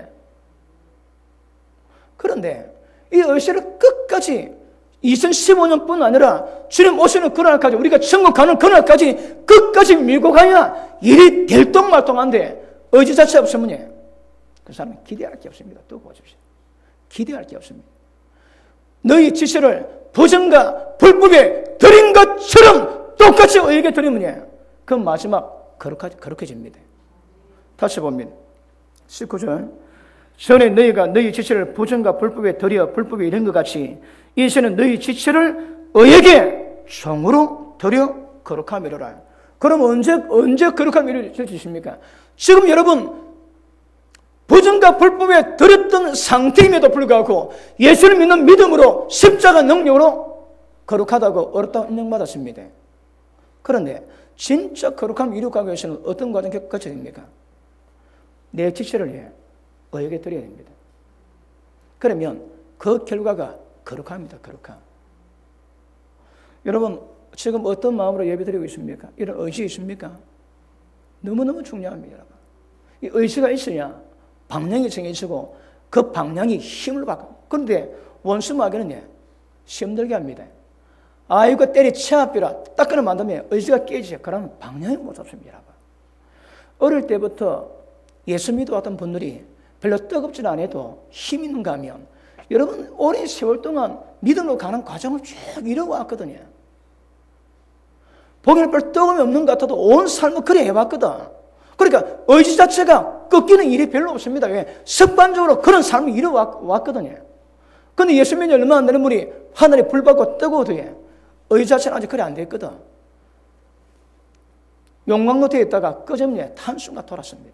그런데 이 의지를 끝까지 2015년뿐 아니라 주님 오시는 그날까지 우리가 천국 가는 그날까지 끝까지 밀고 가야 일이 될똥말똥한데 의지 자체 없으면 그 사람은 기대할 게 없습니다. 또 보십시오. 기대할 게 없습니다. 너희 지체를 부정과 불법에 드린 것처럼 똑같이 의에게 드리면 그 마지막 거룩해집니다. 다시 보면 19절 전에 너희가 너희 지체를 부정과 불법에 드려 불법에 이른 것 같이 이제는 너희 지체를 의에게 종으로 드려 거룩함 이루라. 그럼 언제 거룩함 이룰 수 있습니까? 지금 여러분 부정과 불법에 들었던 상태임에도 불구하고 예수를 믿는 믿음으로 십자가 능력으로 거룩하다고 어렵다고 인정받았습니다. 그런데 진짜 거룩함 이루기 위해서는 어떤 과정이 거쳐야 됩니까? 내 지체를 의에게 드려야 됩니다. 그러면 그 결과가 거룩합니다. 거룩함. 여러분 지금 어떤 마음으로 예배드리고 있습니까? 이런 의지 있습니까? 너무너무 중요합니다. 여러분. 이 의지가 있어야 방향이 정해지고 그 방향이 힘을 받고 그런데 원수마귀는 힘들게 합니다. 이거 때리치아비라 딱 끊어 만들면 의지가 깨지죠. 그러면 방향이 못 잡습니다. 어릴 때부터 예수 믿어왔던 분들이 별로 뜨겁지 않아도 힘 있는가 하면 여러분 오랜 세월 동안 믿음으로 가는 과정을 쭉 이뤄왔거든요. 보기에는 별 뜨거움이 없는 것 같아도 온 삶을 그래 해왔거든. 그러니까 의지 자체가 꺾이는 일이 별로 없습니다. 왜? 습관적으로 그런 삶을 이뤄왔거든요. 근데 예수 믿는 얼마 안 되는 분이 하늘에 불 받고 뜨거워도 의지 자체는 아직 그래 안 됐거든. 용광로대에 있다가 꺼졌네. 한순간 돌았습니다.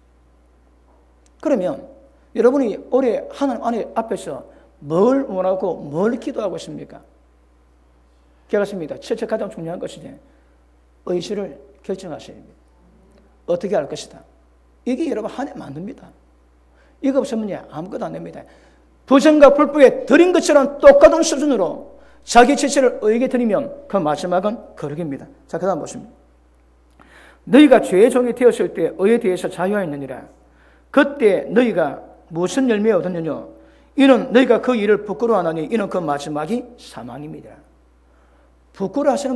그러면 여러분이 올해 하나님 앞에서 뭘 원하고 뭘 기도하고 있습니까? 결과습니다. 첫째 가장 중요한 것이지 의지를 결정하셔야 됩니다. 어떻게 할 것이다. 이게 여러분 한 해 만듭니다. 이거 없으면 아무것도 안 됩니다. 부정과 불법에 드린 것처럼 똑같은 수준으로 자기 지체를 의에게 드리면 그 마지막은 거룩입니다. 자, 그 다음 보십니다. 너희가 죄의 종이 되었을 때 의에 대해서 자유하였느니라. 그때 너희가 무슨 열매 얻었느냐? 이는 너희가 그 일을 부끄러워하나니 이는 그 마지막이 사망입니다. 부끄러워하시는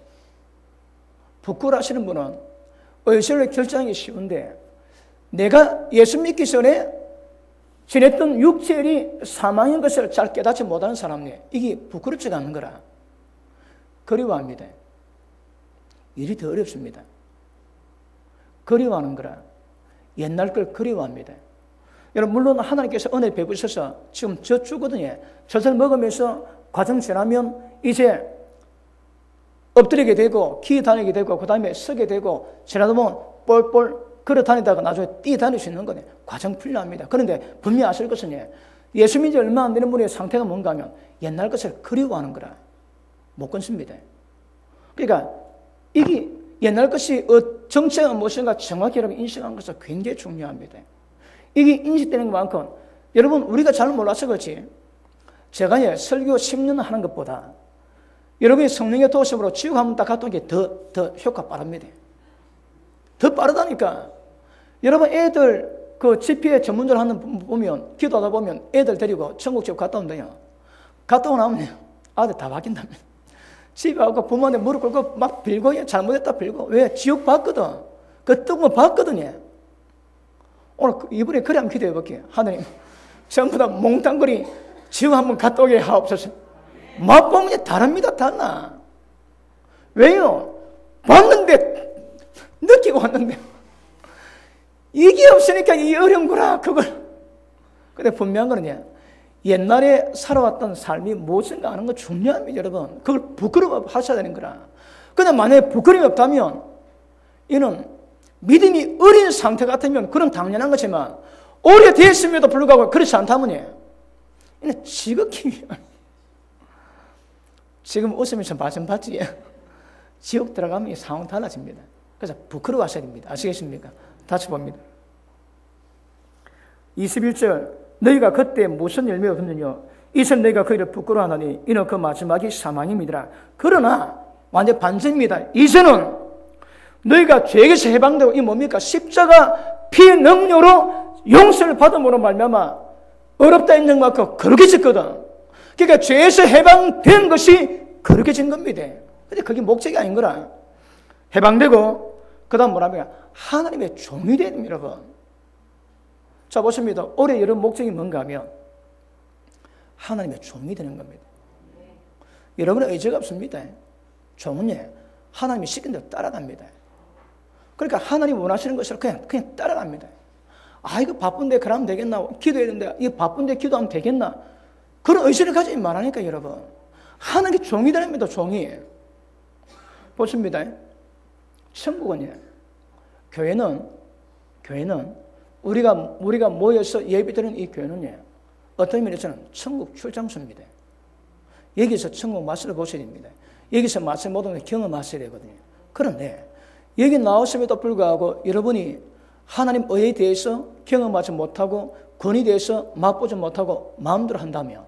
분은 의지를 결정하기 쉬운데 내가 예수 믿기 전에 지냈던 육체일이 사망인 것을 잘 깨닫지 못하는 사람이 이게 부끄럽지가 않은 거라. 그리워합니다. 일이 더 어렵습니다. 그리워하는 거라. 옛날 걸 그리워합니다. 여러분 물론 하나님께서 은혜 베푸셔서 지금 젖주거든요. 젖을 먹으면서 과정 지나면 이제 엎드리게 되고 기 다니게 되고 그 다음에 서게 되고 지나다 보면 뻘뻘 걸어 다니다가 나중에 뛰어 다닐 수 있는 거네. 과정 필요합니다. 그런데 분명히 아실 것은 예수 믿은 지 얼마 안 되는 분의 상태가 뭔가 하면 옛날 것을 그리워하는 거라. 못 끊습니다. 그러니까 이게 옛날 것이 정체가 무엇인가 정확히 여러분 인식하는 것은 굉장히 중요합니다. 이게 인식되는 것만큼 여러분 우리가 잘 몰라서 그렇지 제가 설교 10년 하는 것보다 여러분이 성령의 도심으로 지옥 한번 딱 갔다 온 게 더 효과 빠릅니다. 더 빠르다니까. 여러분 애들 그 집회 전문적으로 하는 분 보면 기도하다 보면 애들 데리고 천국 지옥 갔다 온대요. 갔다 오고 나면 아들 다 바뀐답니다. 집에 와서 부모한테 무릎 꿇고 막 빌고 잘못했다 빌고 왜? 지옥 봤거든. 그 뜨거운 봤거든요. 오늘 이번에 그래 한번 기도해 볼게요. 하나님 전부 다 몽땅거리 지옥 한번 갔다 오게 하옵소서. 맛보면 다릅니다. 달라. 왜요? 봤는데 느끼고 왔는데 이게 없으니까 이 어려운 거라 그걸. 근데 분명한 거는 옛날에 살아왔던 삶이 무엇인가 하는 거 중요합니다. 여러분 그걸 부끄러워 하셔야 되는 거라. 근데 만약에 부끄러움이 없다면 이는 믿음이 어린 상태 같으면 그런 당연한 거지만 오래됐음에도 불구하고 그렇지 않다면 이는 지극히 지금 웃으면서 말씀 받지 지옥 들어가면 이 상황 달라집니다. 그래서 부끄러워하셔야 됩니다. 아시겠습니까? 다시 봅니다. 21절 너희가 그때 무슨 열매 얻었느냐? 이전 너희가 그 일을 부끄러워하나니 이는 그 마지막이 사망입니다. 그러나 완전 반전입니다. 이제는 너희가 죄에게서 해방되고 이 뭡니까? 십자가 피의 능력으로 용서를 받음으로 말미암아 어렵다 인정 받고 거룩해졌거든. 그러니까 죄에서 해방된 것이 거룩해진 겁니다. 근데 그게 목적이 아닌 거라. 해방되고 그 다음 뭐랍니까? 하나님의 종이 되는 여러분. 자 보십니다. 올해 여러분 목적이 뭔가 하면 하나님의 종이 되는 겁니다. 여러분의 의지가 없습니다. 종은 하나님이 시킨 대로 따라갑니다. 그러니까 하나님 원하시는 것을 그냥 따라갑니다. 아 이거 바쁜데 그러면 되겠나? 기도해야 되는데 이거 바쁜데 기도하면 되겠나? 그런 의지를 가지지 말라니까 여러분. 하나님의 종이 되랍니다. 종이. 보십니다. 천국은 교회는 우리가 모여서 예배드리는 이 교회는 어떤 면에서는 천국 출장소입니다. 여기서 천국 맛을 보셔야 됩니다. 여기서 맛을 모든 걸 경험하셔야 되거든요. 그런데 여기 나오심에도 불구하고 여러분이 하나님 의에 대해서 경험하지 못하고 권위에 대해서 맛보지 못하고 마음대로 한다면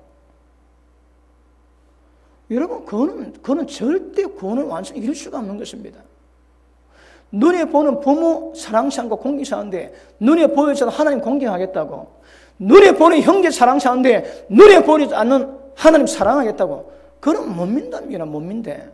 여러분 그거는 절대 구원을 완전히 이룰 수가 없는 것입니다. 눈에 보는 부모 사랑치 않고 공경치 않은데 눈에 보이지 않는 하나님 공경하겠다고, 눈에 보는 형제 사랑치 않은데 눈에 보이지 않는 하나님 사랑하겠다고, 그건 못 민답니다. 못 민대.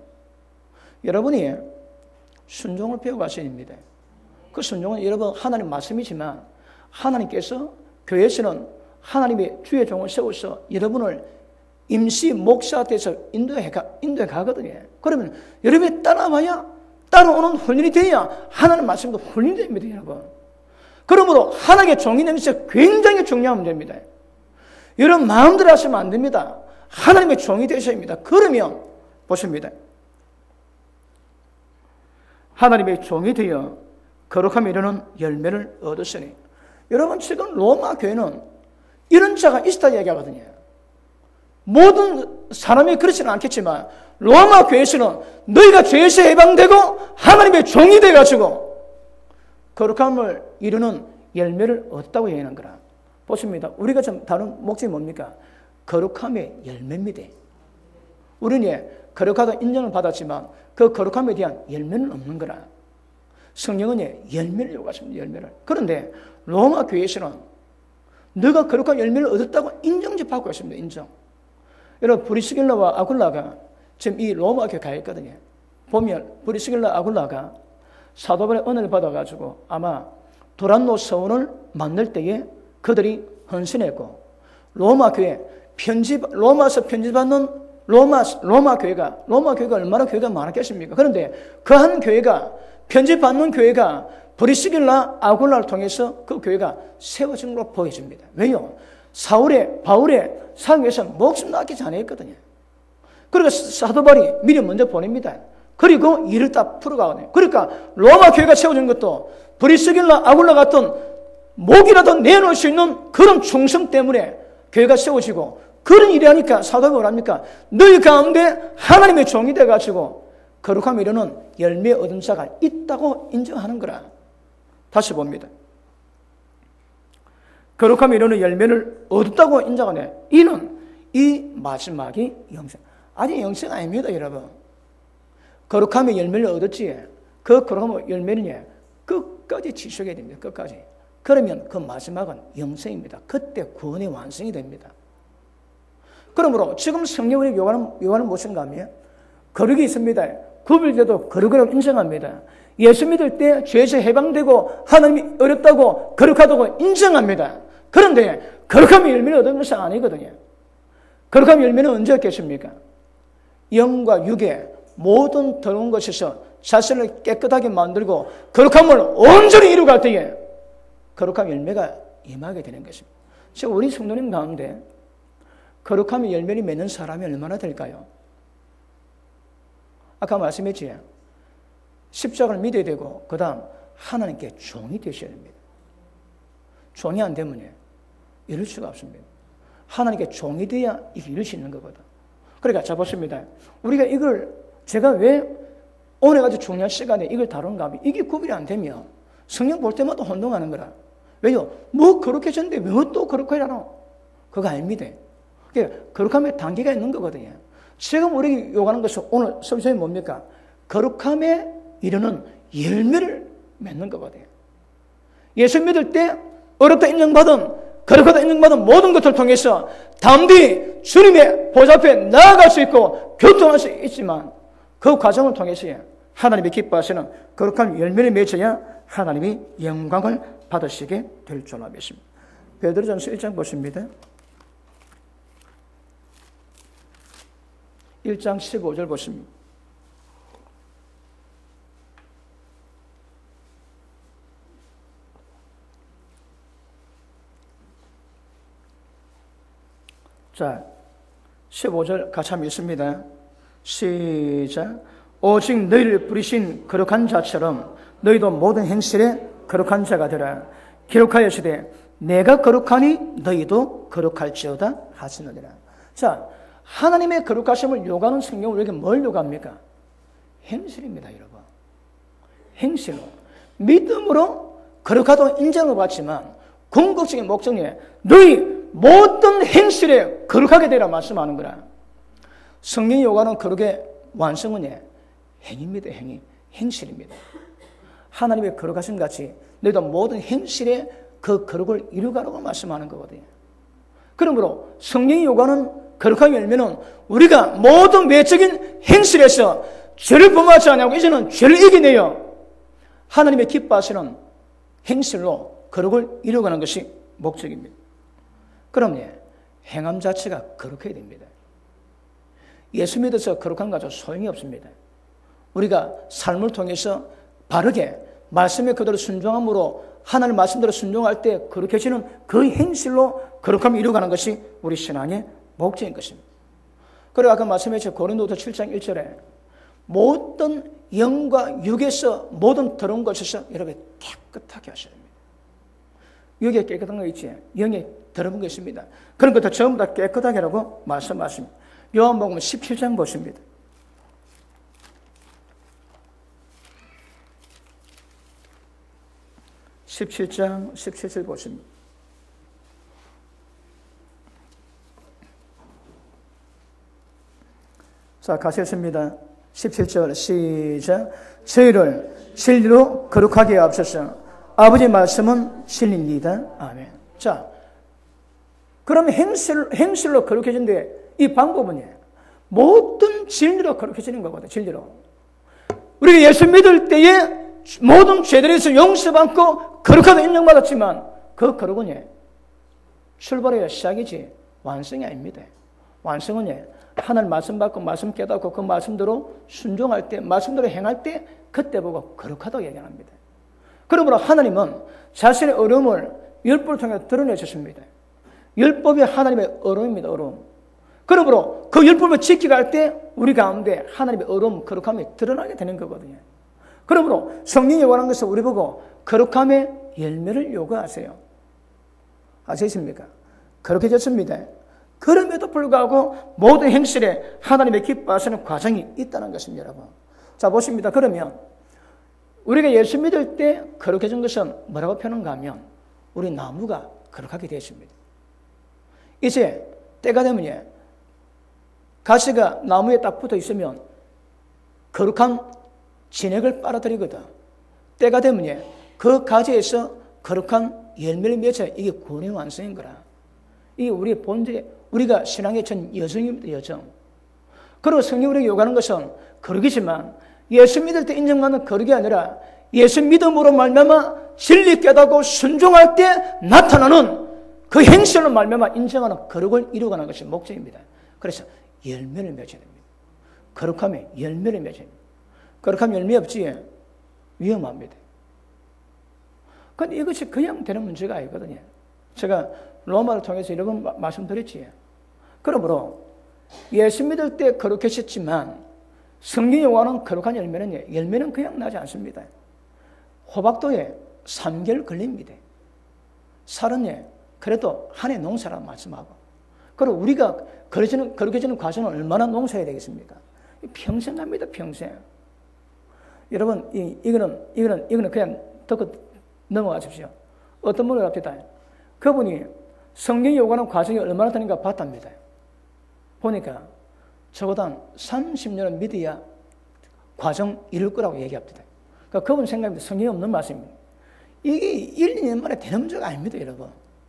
여러분이 순종을 배워가셔야 됩니다. 그 순종은 여러분 하나님 말씀이지만 하나님께서 교회에서는 하나님의 주의 종을 세워서 여러분을 임시 목사한테서 인도해 가거든요. 그러면 여러분이 따라오는 훈련이 돼야 하나님 말씀도 훈련이 됩니다, 여러분. 그러므로 하나님의 종이 되는 것이 굉장히 중요한 문제입니다. 여러분 마음대로 하시면 안 됩니다. 하나님의 종이 되셔야 합니다. 그러면 보십니다. 하나님의 종이 되어 거룩함에 이르는 열매를 얻으시니, 여러분 지금 로마 교회는 이런 자가 있다 얘기하거든요. 모든 사람이 그렇지는 않겠지만 로마 교회에서는 너희가 죄에서 해방되고 하나님의 종이 되어가지고 거룩함을 이루는 열매를 얻었다고 얘기하는 거라. 보십니다. 우리가 좀 다른 목적이 뭡니까? 거룩함의 열매입니다. 우리는 거룩하다 인정을 받았지만 그 거룩함에 대한 열매는 없는 거라. 성령은 열매를 요구하십니다. 열매를. 그런데 로마 교회에서는 너가 거룩한 열매를 얻었다고 인정지 받고 있습니다. 인정. 여러분 브리스길라와 아굴라가 지금 이 로마 교회에 가 있거든요. 보면 브리스길라 아굴라가 사도바울의 은혜를 받아가지고 아마 도란노 서원을 만들 때에 그들이 헌신했고, 로마 교회 로마서 편집받는 로마 교회가 얼마나 교회가 많았겠습니까? 그런데 그 한 교회가 편집받는 교회가 브리스길라 아굴라를 통해서 그 교회가 세워진 걸로 보여집니다. 왜요? 바울의 사역에서 목숨 아끼지 않았거든요. 그러니까 사도 바울이 미리 먼저 보냅니다. 그리고 일을 다 풀어가거든요. 그러니까 로마 교회가 세워진 것도 브리스길라 아굴라 같은 목이라도 내놓을 수 있는 그런 충성 때문에 교회가 세워지고, 그런 일이 하니까 사도 바울이 뭐랍니까? 너희 가운데 하나님의 종이 돼가지고 거룩함에 이르는 열매 얻은 자가 있다고 인정하는 거라. 다시 봅니다. 거룩함에 이르는 열매를 얻었다고 인정하네. 이 마지막이 영생. 아직 영생 아닙니다, 여러분. 거룩함의 열매를 얻었지. 그 거룩함의 열매는 끝까지 지속해야 됩니다. 끝까지. 그러면 그 마지막은 영생입니다. 그때 구원의 완성이 됩니다. 그러므로 지금 성령의 요한은 무엇인가 하면 거룩이 있습니다. 구별돼도 거룩이라고 인정합니다. 예수 믿을 때 죄에서 해방되고 하나님이 어렵다고 거룩하다고 인정합니다. 그런데 거룩함의 열매를 얻은 것은 아니거든요. 거룩함의 열매는 언제 얻겠습니까? 영과 육의 모든 더러운 것에서 자신을 깨끗하게 만들고 거룩함을 온전히 이루갈 때에 거룩함의 열매가 임하게 되는 것입니다. 지금 우리 성도님 가운데 거룩함의 열매를 맺는 사람이 얼마나 될까요? 아까 말씀했지. 십자가를 믿어야 되고 그 다음 하나님께 종이 되셔야 됩니다. 종이 안 되면 이룰 수가 없습니다. 하나님께 종이 돼야 이룰 수 있는 거거든. 그러니까 자 보십니다. 우리가 이걸 제가 왜 오늘 아주 중요한 시간에 이걸 다룬가 하면 이게 구별이 안 되면 성령 볼 때마다 혼동하는 거라. 왜요? 뭐 거룩해졌는데 왜 또 거룩하잖아. 그거 아닙니다. 그러니까 거룩함에 단계가 있는 거거든요. 지금 우리에게 요구하는 것은 오늘 설명이 뭡니까? 거룩함에 이르는 열매를 맺는 거거든요. 예수 믿을 때 어렵다 인정받은, 거룩하다 인정받은 모든 것을 통해서 담대히 주님의 보좌 앞에 나아갈 수 있고 교통할 수 있지만 그 과정을 통해서 하나님이 기뻐하시는 거룩한 열매를 맺어야 하나님이 영광을 받으시게 될 줄 믿습니다. 베드로전서 1장 보십니다. 1장 15절 보십니다. 자, 15절 같이 한번 읽습니다. 시작. 오직 너희를 부르신 거룩한 자처럼 너희도 모든 행실에 거룩한 자가 되라. 기록하여시되 내가 거룩하니 너희도 거룩할지어다 하시느니라. 자, 하나님의 거룩하심을 요구하는 성경은 우리에게 뭘 요구합니까? 행실입니다, 여러분. 행실로. 믿음으로 거룩하다고 인정을 받지만 궁극적인 목적이 너희 모든 행실에 거룩하게 되라 말씀하는 거라. 성령이 요구하는 거룩의 완성은 행입니다. 행실입니다. 하나님의 거룩하심 같이 너희도 모든 행실에 그 거룩을 이루가라고 말씀하는 거거든요. 그러므로 성령이 요구하는 거룩한 열매는 우리가 모든 외적인 행실에서 죄를 범하지 않냐고 이제는 죄를 이겨내요. 하나님의 기뻐하시는 행실로 거룩을 이루어가는 것이 목적입니다. 그럼 행함 자체가 거룩해야 됩니다. 예수 믿어서 거룩한 거 가지고 소용이 없습니다. 우리가 삶을 통해서 바르게 말씀에 그대로 순종함으로 하나님 말씀대로 순종할 때 거룩해지는 그 행실로 거룩함을 이루어가는 것이 우리 신앙의 목적인 것입니다. 그리고 아까 말씀했죠. 고린도서 7장 1절에 모든 영과 육에서 모든 더러운 것에서 여러분 깨끗하게 하셔야 됩니다. 육에 깨끗한 거 있지, 영에 더러운 거 있습니다. 그런 것도 전부 다 깨끗하게 하라고 말씀하십니다. 요한복음 17장 보십니다. 17장 17절 보십니다. 자, 가셨습니다. 17절 시작. 저희를 진리로 거룩하게 하옵소서. 아버지 말씀은 진리입니다. 아멘. 자, 그럼 행실로 거룩해진데 이 방법은 모든 진리로 거룩해지는 거거든. 진리로. 우리가 예수 믿을 때에 모든 죄들에서 용서받고 거룩하다 인정받았지만 그 거룩은 출발해야 시작이지 완성이 아닙니다. 완성은 하나님 말씀 받고 말씀 깨닫고 그 말씀대로 순종할 때 말씀대로 행할 때 그때 보고 거룩하다고 얘기합니다. 그러므로 하나님은 자신의 어려움을 율법을 통해 드러내셨습니다. 율법이 하나님의 어려움입니다. 어려움. 그러므로 그 율법을 지켜갈 때 우리 가운데 하나님의 어려움, 거룩함이 드러나게 되는 거거든요. 그러므로 성령이 원하는 것을 우리 보고 거룩함의 열매를 요구하세요. 아시겠습니까? 거룩해졌습니다. 그럼에도 불구하고 모든 행실에 하나님의 기뻐하시는 과정이 있다는 것입니다, 여러분. 자, 보십니다. 그러면 우리가 예수 믿을 때 거룩해진 것은 뭐라고 표현한가 하면 우리 나무가 거룩하게 되었습니다. 이제 때가 되면 가시가 나무에 딱 붙어 있으면 거룩한 진액을 빨아들이거든. 때가 되면 그 가지에서 거룩한 열매를 맺어 이게 구원의 완성인 거라. 이게 우리의 본질에 우리가 신앙의 전 여정입니다. 여정. 그리고 성경이 우리에게 요구하는 것은 거룩이지만 예수 믿을 때 인정받는 거룩이 아니라 예수 믿음으로 말미암아 진리 깨닫고 순종할 때 나타나는 그 행실로 말미암아 인정하는 거룩을 이루어가는 것이 목적입니다. 그래서 열매를 맺어야 됩니다. 거룩함에 열매를 맺어야 됩니다. 거룩함 열매 없지 위험합니다. 그런데 이것이 그냥 되는 문제가 아니거든요. 제가 로마를 통해서 여러 번 말씀드렸지. 그러므로 예수 믿을 때 거룩해졌지만 성경이 원하는 거룩한 열매는 그냥 나지 않습니다. 호박도에 3개월 걸립니다. 살은 그래도 한 해 농사라고 말씀하고, 그리고 우리가 거룩해지는 과정은 얼마나 농사해야 되겠습니까? 평생 갑니다. 평생. 여러분, 이거는 그냥 듣고 넘어가십시오. 어떤 분을 합니다. 그분이 성경이 요구하는 과정이 얼마나 되는가 봤답니다. 보니까 적어도 한 30년은 믿어야 과정 이룰 거라고 얘기합니다. 그러니까 그분 생각입니다. 성경이 없는 말씀입니다. 이게 1, 2년 만에 되는 문제가 아닙니다, 여러분.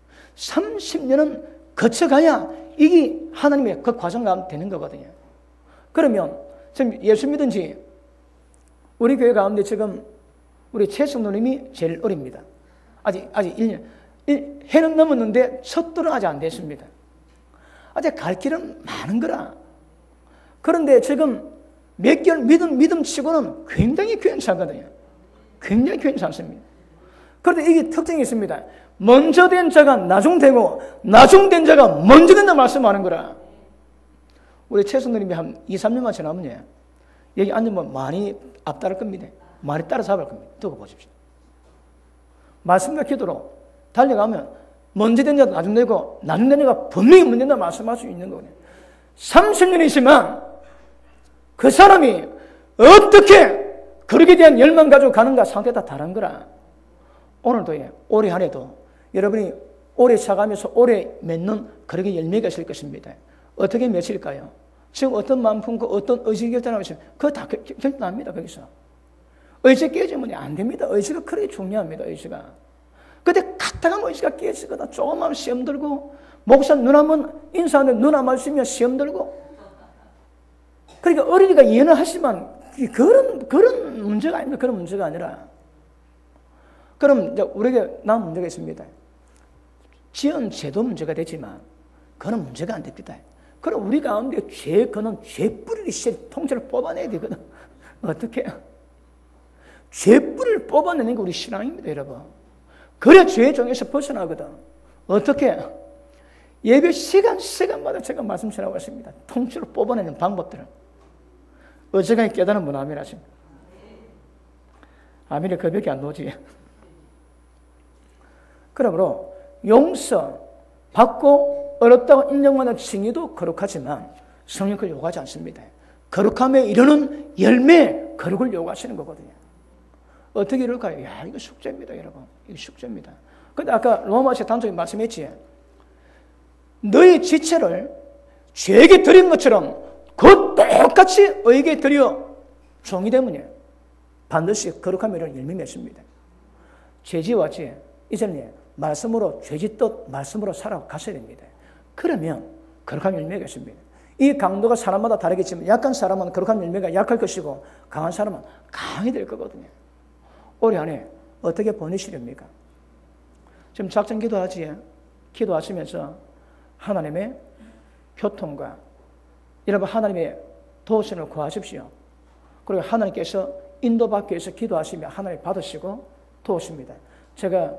30년은 거쳐가야 이게 하나님의 그 과정 가운데 되는 거거든요. 그러면 지금 예수 믿은 지 우리 교회 가운데 지금 우리 최성도님이 제일 어립니다. 아직 1년. 해는 넘었는데 첫 돌은 아직 안 됐습니다. 아직 갈 길은 많은 거라. 그런데 지금 몇 개월 믿음 치고는 굉장히 괜찮거든요. 굉장히 괜찮습니다. 그런데 이게 특징이 있습니다. 먼저 된 자가 나중되고 나중된 자가 먼저 된다 말씀하는 거라. 우리 최성도님이 한 2, 3년만 지나면 여기 앉으면 많이 앞따를 겁니다. 많이 따라잡을 겁니다. 두고 보십시오. 말씀과 기도로 달려가면 먼저 된 자도 나중 되고 나중 된 자가 분명히 먼저 된다 말씀할 수 있는 거거든요. 30년이지만 그 사람이 어떻게 거룩에 대한 열망 가지고 가는가 상태가 다 다른 거라. 오늘도 올해 한 해도 여러분이 오래 차가면서 오래 맺는 거룩의 열매가 있을 것입니다. 어떻게 맺힐까요? 지금 어떤 마음 품고 어떤 의지 결단하고 있으면 그거 다 결단합니다. 거기서. 의지 깨지면 안 됩니다. 의지가 그렇게 중요합니다. 의지가. 근데 갔다가 의지가 깨지거든. 조금만 시험 들고 목사 눈 한번 인사하는데 눈 한 번 쓰면 시험 들고. 그러니까 어린이가 이해는 하지만 그런 문제가 아닙니다. 그런 문제가 아니라 그럼 이제 우리에게 남은 문제가 있습니다. 지은 죄도 문제가 되지만 그건 문제가 안 됩니다. 그럼 우리 가운데 그는 죄 뿌리를 통째로 뽑아내야 되거든. 어떻게? 죄 뿌리를 뽑아내는 게 우리 신앙입니다, 여러분. 그래 죄의 종에서 벗어나거든. 어떻게? 예배 시간마다 제가 말씀 전하고 있습니다. 통째로 뽑아내는 방법들을. 어제가 깨달은 분 아멘 하십니다. 아멘이 그밖에 안 나오지. 그러므로 용서 받고 어렵다고 인정받는 칭의도 거룩하지만 성령 그걸 요구하지 않습니다. 거룩함에 이르는 열매, 거룩을 요구하시는 거거든요. 어떻게 이럴까요? 야, 이거 숙제입니다, 여러분. 이거 숙제입니다. 근데 아까 로마서 단독에 말씀했지. 너희 지체를 죄에게 드린 것처럼 그 똑같이 의에게 드려 종이 되면요 반드시 거룩함에 이르는 열매 맺습니다. 죄지왔지. 이제는 말씀으로 죄짓듯 말씀으로 살아가셔야 됩니다. 그러면 거룩한 열매가 있습니다. 이 강도가 사람마다 다르겠지만 약한 사람은 거룩한 열매가 약할 것이고 강한 사람은 강하게 될 거거든요. 올해 안에 어떻게 보내시렵니까? 지금 작전 기도하지. 기도하시면서 하나님의 교통과 여러분 하나님의 도우심을 구하십시오. 그리고 하나님께서 인도받기 위해서 기도하시며 하나님 받으시고 도우십니다. 제가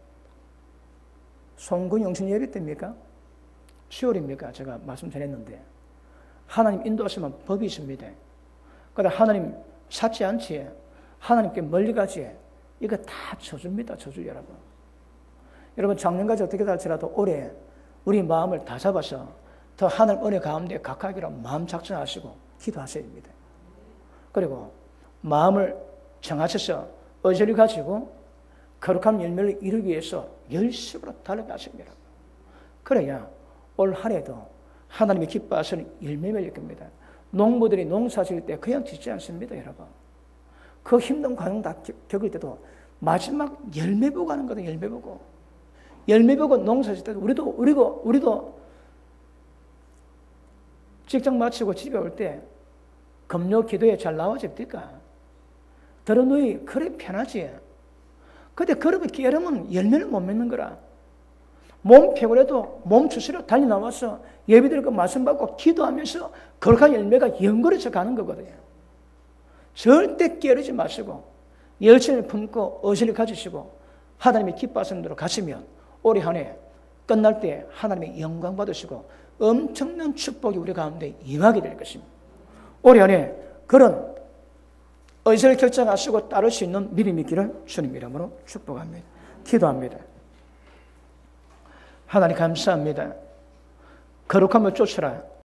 송군 영신 예배 때입니까? 10월입니까? 제가 말씀 전했는데 하나님 인도하시면 법이 있습니다. 그러다 하나님 찾지 않지. 하나님께 멀리 가지. 이거 다 저주입니다. 저주 여러분. 여러분 작년까지 어떻게 할지라도 올해 우리 마음을 다 잡아서 더 하늘 은혜 가운데 가까이로 마음 작정하시고 기도하셔야 됩니다. 그리고 마음을 정하셔서 의지를 가지고 거룩한 열매를 이루기 위해서 열심으로 달려가십니다. 그래야 올 한 해도 하나님이 기뻐하시는 열매 맺을 겁니다. 농부들이 농사 지을 때 그냥 짓지 않습니다, 여러분. 그 힘든 과정 다 겪을 때도 마지막 열매 보고 하는 거다, 열매 보고. 열매 보고 농사 지을 때도 우리도 직장 마치고 집에 올 때 금요 기도에 잘 나와집니까? 들어누이 그래 편하지. 근데 그러면 깨르면 열매를 못 맺는 거라. 몸 피곤해도 몸 추스려 달리 나와서 예배드리고 말씀 받고 기도하면서 거룩한 열매가 연거려져 가는 거거든요. 절대 깨르지 마시고 열심을 품고 의지를 가지시고 하나님이 기뻐하시는 대로 가시면 올해 한 해 끝날 때 하나님의 영광 받으시고 엄청난 축복이 우리 가운데 임하게 될 것입니다. 올해 한 해 그런 의지를 결정하시고 따를 수 있는 믿음이 있기를 주님 이름으로 축복합니다. 기도합니다. 하나님 감사합니다. 거룩함을 쫓으라.